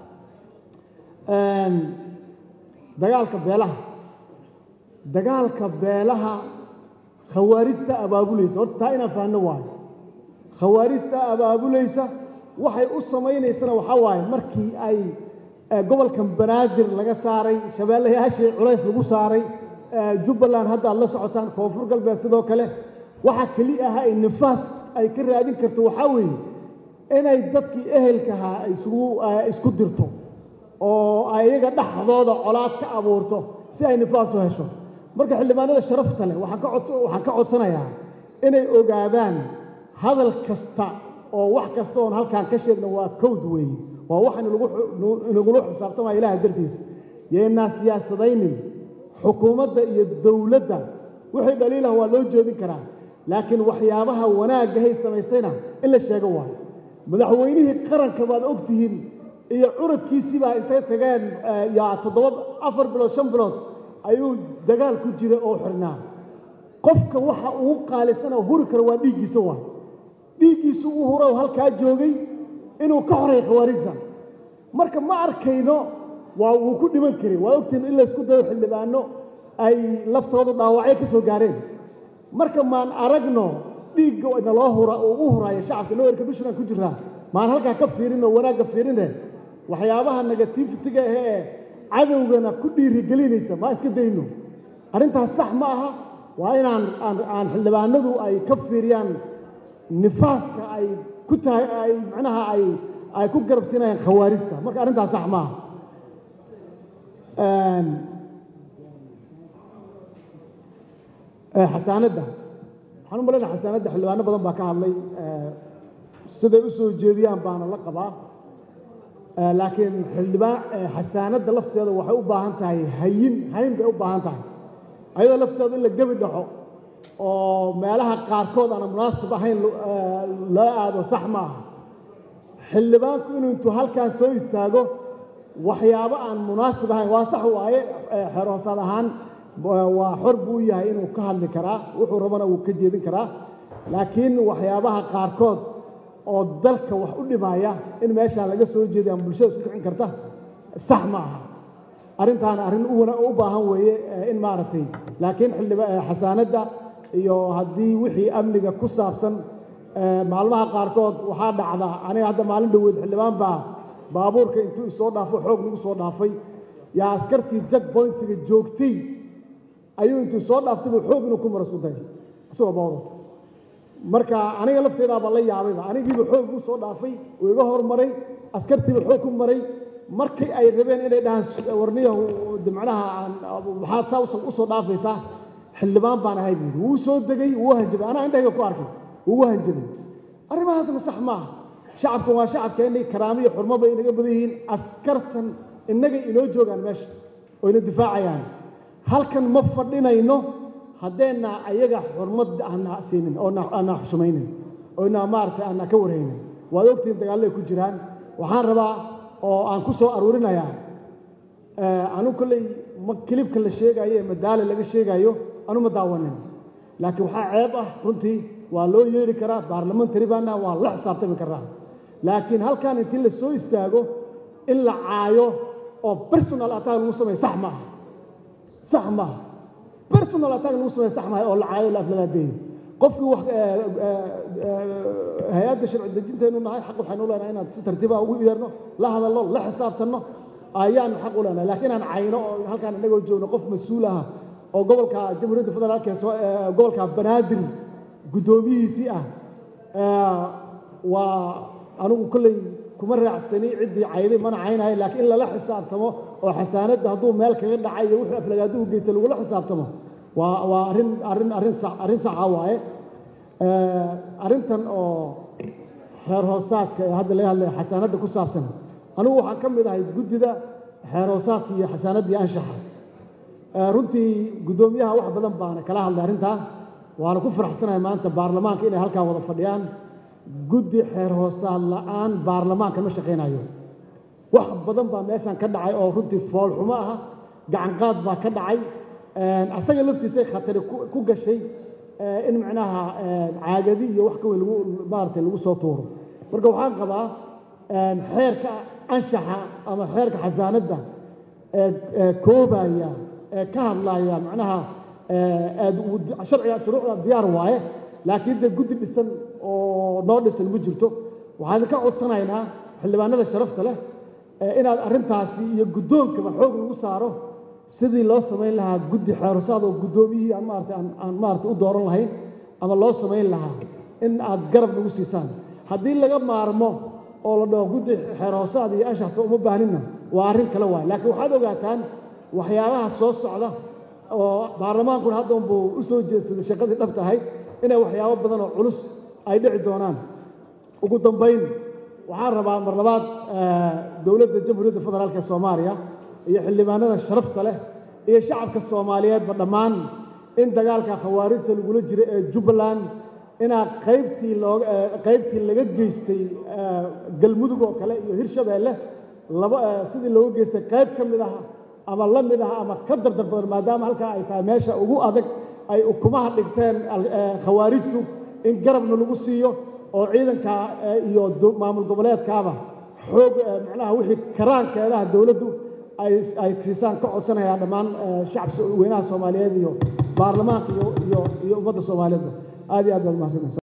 dagaalka beelaha khawaarijta abaabulaysa horta taa inaan fahanno waayo khawaarijta abaabulaysa waxay u samaynaysana waxaa waaye markii ay gobolkan banaadir laga saaray shabeellayaashii culays lagu saaray Jubbaland hadda aad la socotaan koonfur galbeed sidoo kale waxa kali ah ay nifaas ay ka raadin karto waxaa weeye inay dadkii ehelka ahaa isku dirto oo ayaga dhaxdooda colaad ka abuurto si ay nifaas u hesho marka xildhibaanada sharafta leh waxaan ka codsanayaa inay ogaadaan hadal kasta oo wax kasta oo halkaan ka sheegno waa code weeye waa waxaan lagu xisaabtamayo Ilaahay dartiisa yeena siyaasadaynin xukuumadda iyo dawladda wixii dhaliilah waa loo jeedin karaa laakiin waxyaabaha wanaagga hay samaysayna in la sheego waa madaxweynihii qaranka baad ogtihiin iyo curadkiisii baa intay tageen yaa 4 bilood 5 bilood ayuu dagaal ku jiray oo xirnaa qofka waxa uu qaalisana huri karo waa dhiiggiisa waa dhiiggiisu uu huro halkaa joogay inuu ka horeeyo khawaarijta marka ma arkayno waa uu ku dhiman karay waa ogtiin in la isku dayo xildhibaano ay laftooda dhaawacyo ka soo gaareen marka maan aragno dhiigga ina loo hura oo u huraya shacabka loo erka bishan ku jiraa maan halkaa ka fiirino wanaagga fiirine waxyaabaha negativity-ga ee cadowgana ku dhiirigelinaysa ma iska dayno arrintaas sax ma aha waa inaan xildhibaanadu ay ka fiiriyaan nifaaska ay ku tahay ay macnaha ay ku garabsinayaan khawaarijta marka arrintaas sax ma aha xasaanadda waxaan u malaynayaa xasaanadda xildhibaano badan baa ka hadlay siday u soo jeediyaan baana la qabaa laakiin xildhibaan xasaanadda lafteeda waxay u baahan tahay hayn bay u baahan tahay ayadoo lafteeda in la gebi dhaxo oo meelaha qaarkood aan munaasib ahayn loo aado sax ma aha xildhibaanku inuu intuu halkaan soo istaago waxyaabo aan munaasib ahayn waa sax waaye xeer hoosaad ahaan waa xor buu yahay inuu ka hadli karaa wuxuu rabana wuu ka jeedin karaa laakiin waxyaabaha qaarkood oo dalka wax u dhimaya in meeshaan laga soo jeeday aan bulshada isku kicin karta sax ma aha arrintaan arrin u baahan weeye in maaragtay laakiin xasaanadda iyo haddii wixii amniga ku saabsan maalmaha qaarkood waxaa dhacda aniga hadda maalin dhoweed xildhibaan baa baabuurka intuu isoo dhaafo xoog nagu soo dhaafay yaa askartii jag bointiga joogtay ayuu intuu soo dhaaftaybu xoog inuu ku mara isku day isagoo baabuur marka aniga lafteedaaba la yaabayba anigiiba xoog u soo dhaafay uu iga hormaray askartiiba xoog ku maray markii ay rabeen inay dhahaan warniyahu macnaha maxaad saa u soo dhaafaysaa xildhibaan baan ahay buuri wuu soo degay wuu hanjabay anaa indhahayga ku arkay wuu hanjabay arrimahaasna sax maaha shacabkan waa shacabkeennii karaamo iyo xurmo bay inaga badan yihiin askartan innagay inoo joogaan meesha oo ina difaacayaan halkan ma fadhinayno haddeenna ayaga xurmad aana siinin oo aana xushmaynin oo ina maaragtay aana ka warhaynin waad ogtihiin dagaalay ku jiraan waxaan rabaa oo aan ku soo aruurinayaa anu kolley kilibka la sheegayo ee madaale laga sheegayo anu ma daawanin laakiin waxaa ceeb ah runtii waa loo yeedhi karaa baarlamentary baana waa la xisaabtami karaa laakiin halkan intii la soo istaago in la caayo oo personal attack lagu sameeyo sax maaha sax maaha personal attack lagu sameeyo sax maaha oo la caayo la aflagaadeeyo qofkii wax hay-adda sharci dejinteenu nahay xaq waxaynu u leenahay inaan si tartiiba ugu yeerno la hadalno la xisaabtanno ayaanu xaq u leenahay laakiin aan cayno oo halkaan inagoo joogno qof mas-uul ah oo gobolka jamhuuriyadda federaalka gobolka banaadir guddoomiyihiisii ah waa anigu kolley kuma raacsani ciddii cayday mana caynayo laakiin in lala xisaabtamo oo xasaanadda hadduu meel kaga dhacay iyo wuxuu aflagaadu u geystay lagula xisaabtamo waa arrin saxa waaye arrintan oo xeer hoosaadka ee hadda laga hadlaya xasaanadda ku saabsan anigu waxaan ka mid ahay guddida xeer hoosaadka iyo xasaanaddii anshaxa runtii guddoomiyaha wax badan baana kala hadlay arrintaa waana ku faraxsanahay maanta baarlamaanka inay halkaa wada fadhiyaan guddi xeer hoosaad la'aan baarlamaanka ma shaqaynayo wax badan baa meeshan ka dhacay oo runtii foolxumo ah gacanqaad baa ka dhacay asaga laftiisay khatari ku gashay in macnaha caagadi iyo wax ka weyn maaragtay lagu soo tuuro marka waxaan qabaa xeerka anshaxa ama xeerka xasaanadda koobaya ka hadlaya macnaha sharciga shuruucda diyaar waaye laakiin dee guddi dhisan oo noo dhisan ma jirto waxaan ka codsanaynaa xildhibaanada sharafta leh inaad arrintaasi iyo guddoonkaba xoog lagu saaro sidii loo samayn lahaa guddi xeerusaad oo guddoomiyihii aan maaragtay u dooran lahayn ama loo samayn lahaa in aad garab nagu siisaan haddii laga maarmo oo la dhaho guddi xeerhoosaad iyo anshaxta uma baahnina waa arrin kale waay laakiin waxaad ogaataan waxyaabaha soo socda oo baarlamaankuna hadda unbuu u soo jeedsaday shaqadii dhabta ahayd inay waxyaabo badan oo culus ay dhici doonaan ugu dambayn waxaan rabaa mar labaad dowladda jamhuuriyadda federaalka soomaaliya iyo xildhibaanada sharafta leh iyo shacabka soomaaliyeedba dhammaan in dagaalka khawaarijta lagula jiro ee jubbaland inaa qaybtii laga geystay galmudug oo kale iyo hirshabeelle sidii looga geystay qayb ka mid ah ama la mid ah ama ka dardar badan maadaama halkaa ay tahay meesha ugu adag ay ukumaha dhigteen khawaarijtu in garabna lagu siiyo oo ciidanka iyo maamul goboleedkaaba xoog macnaha wixii karaankeedaha dowladdu ay siisaan ka codsanayaan dhammaan shacabka weynaha Soomaaliyeed iyo baarlamaanka iyo ummadda Soomaaliyeed aad iyo aad baad mahadsantahay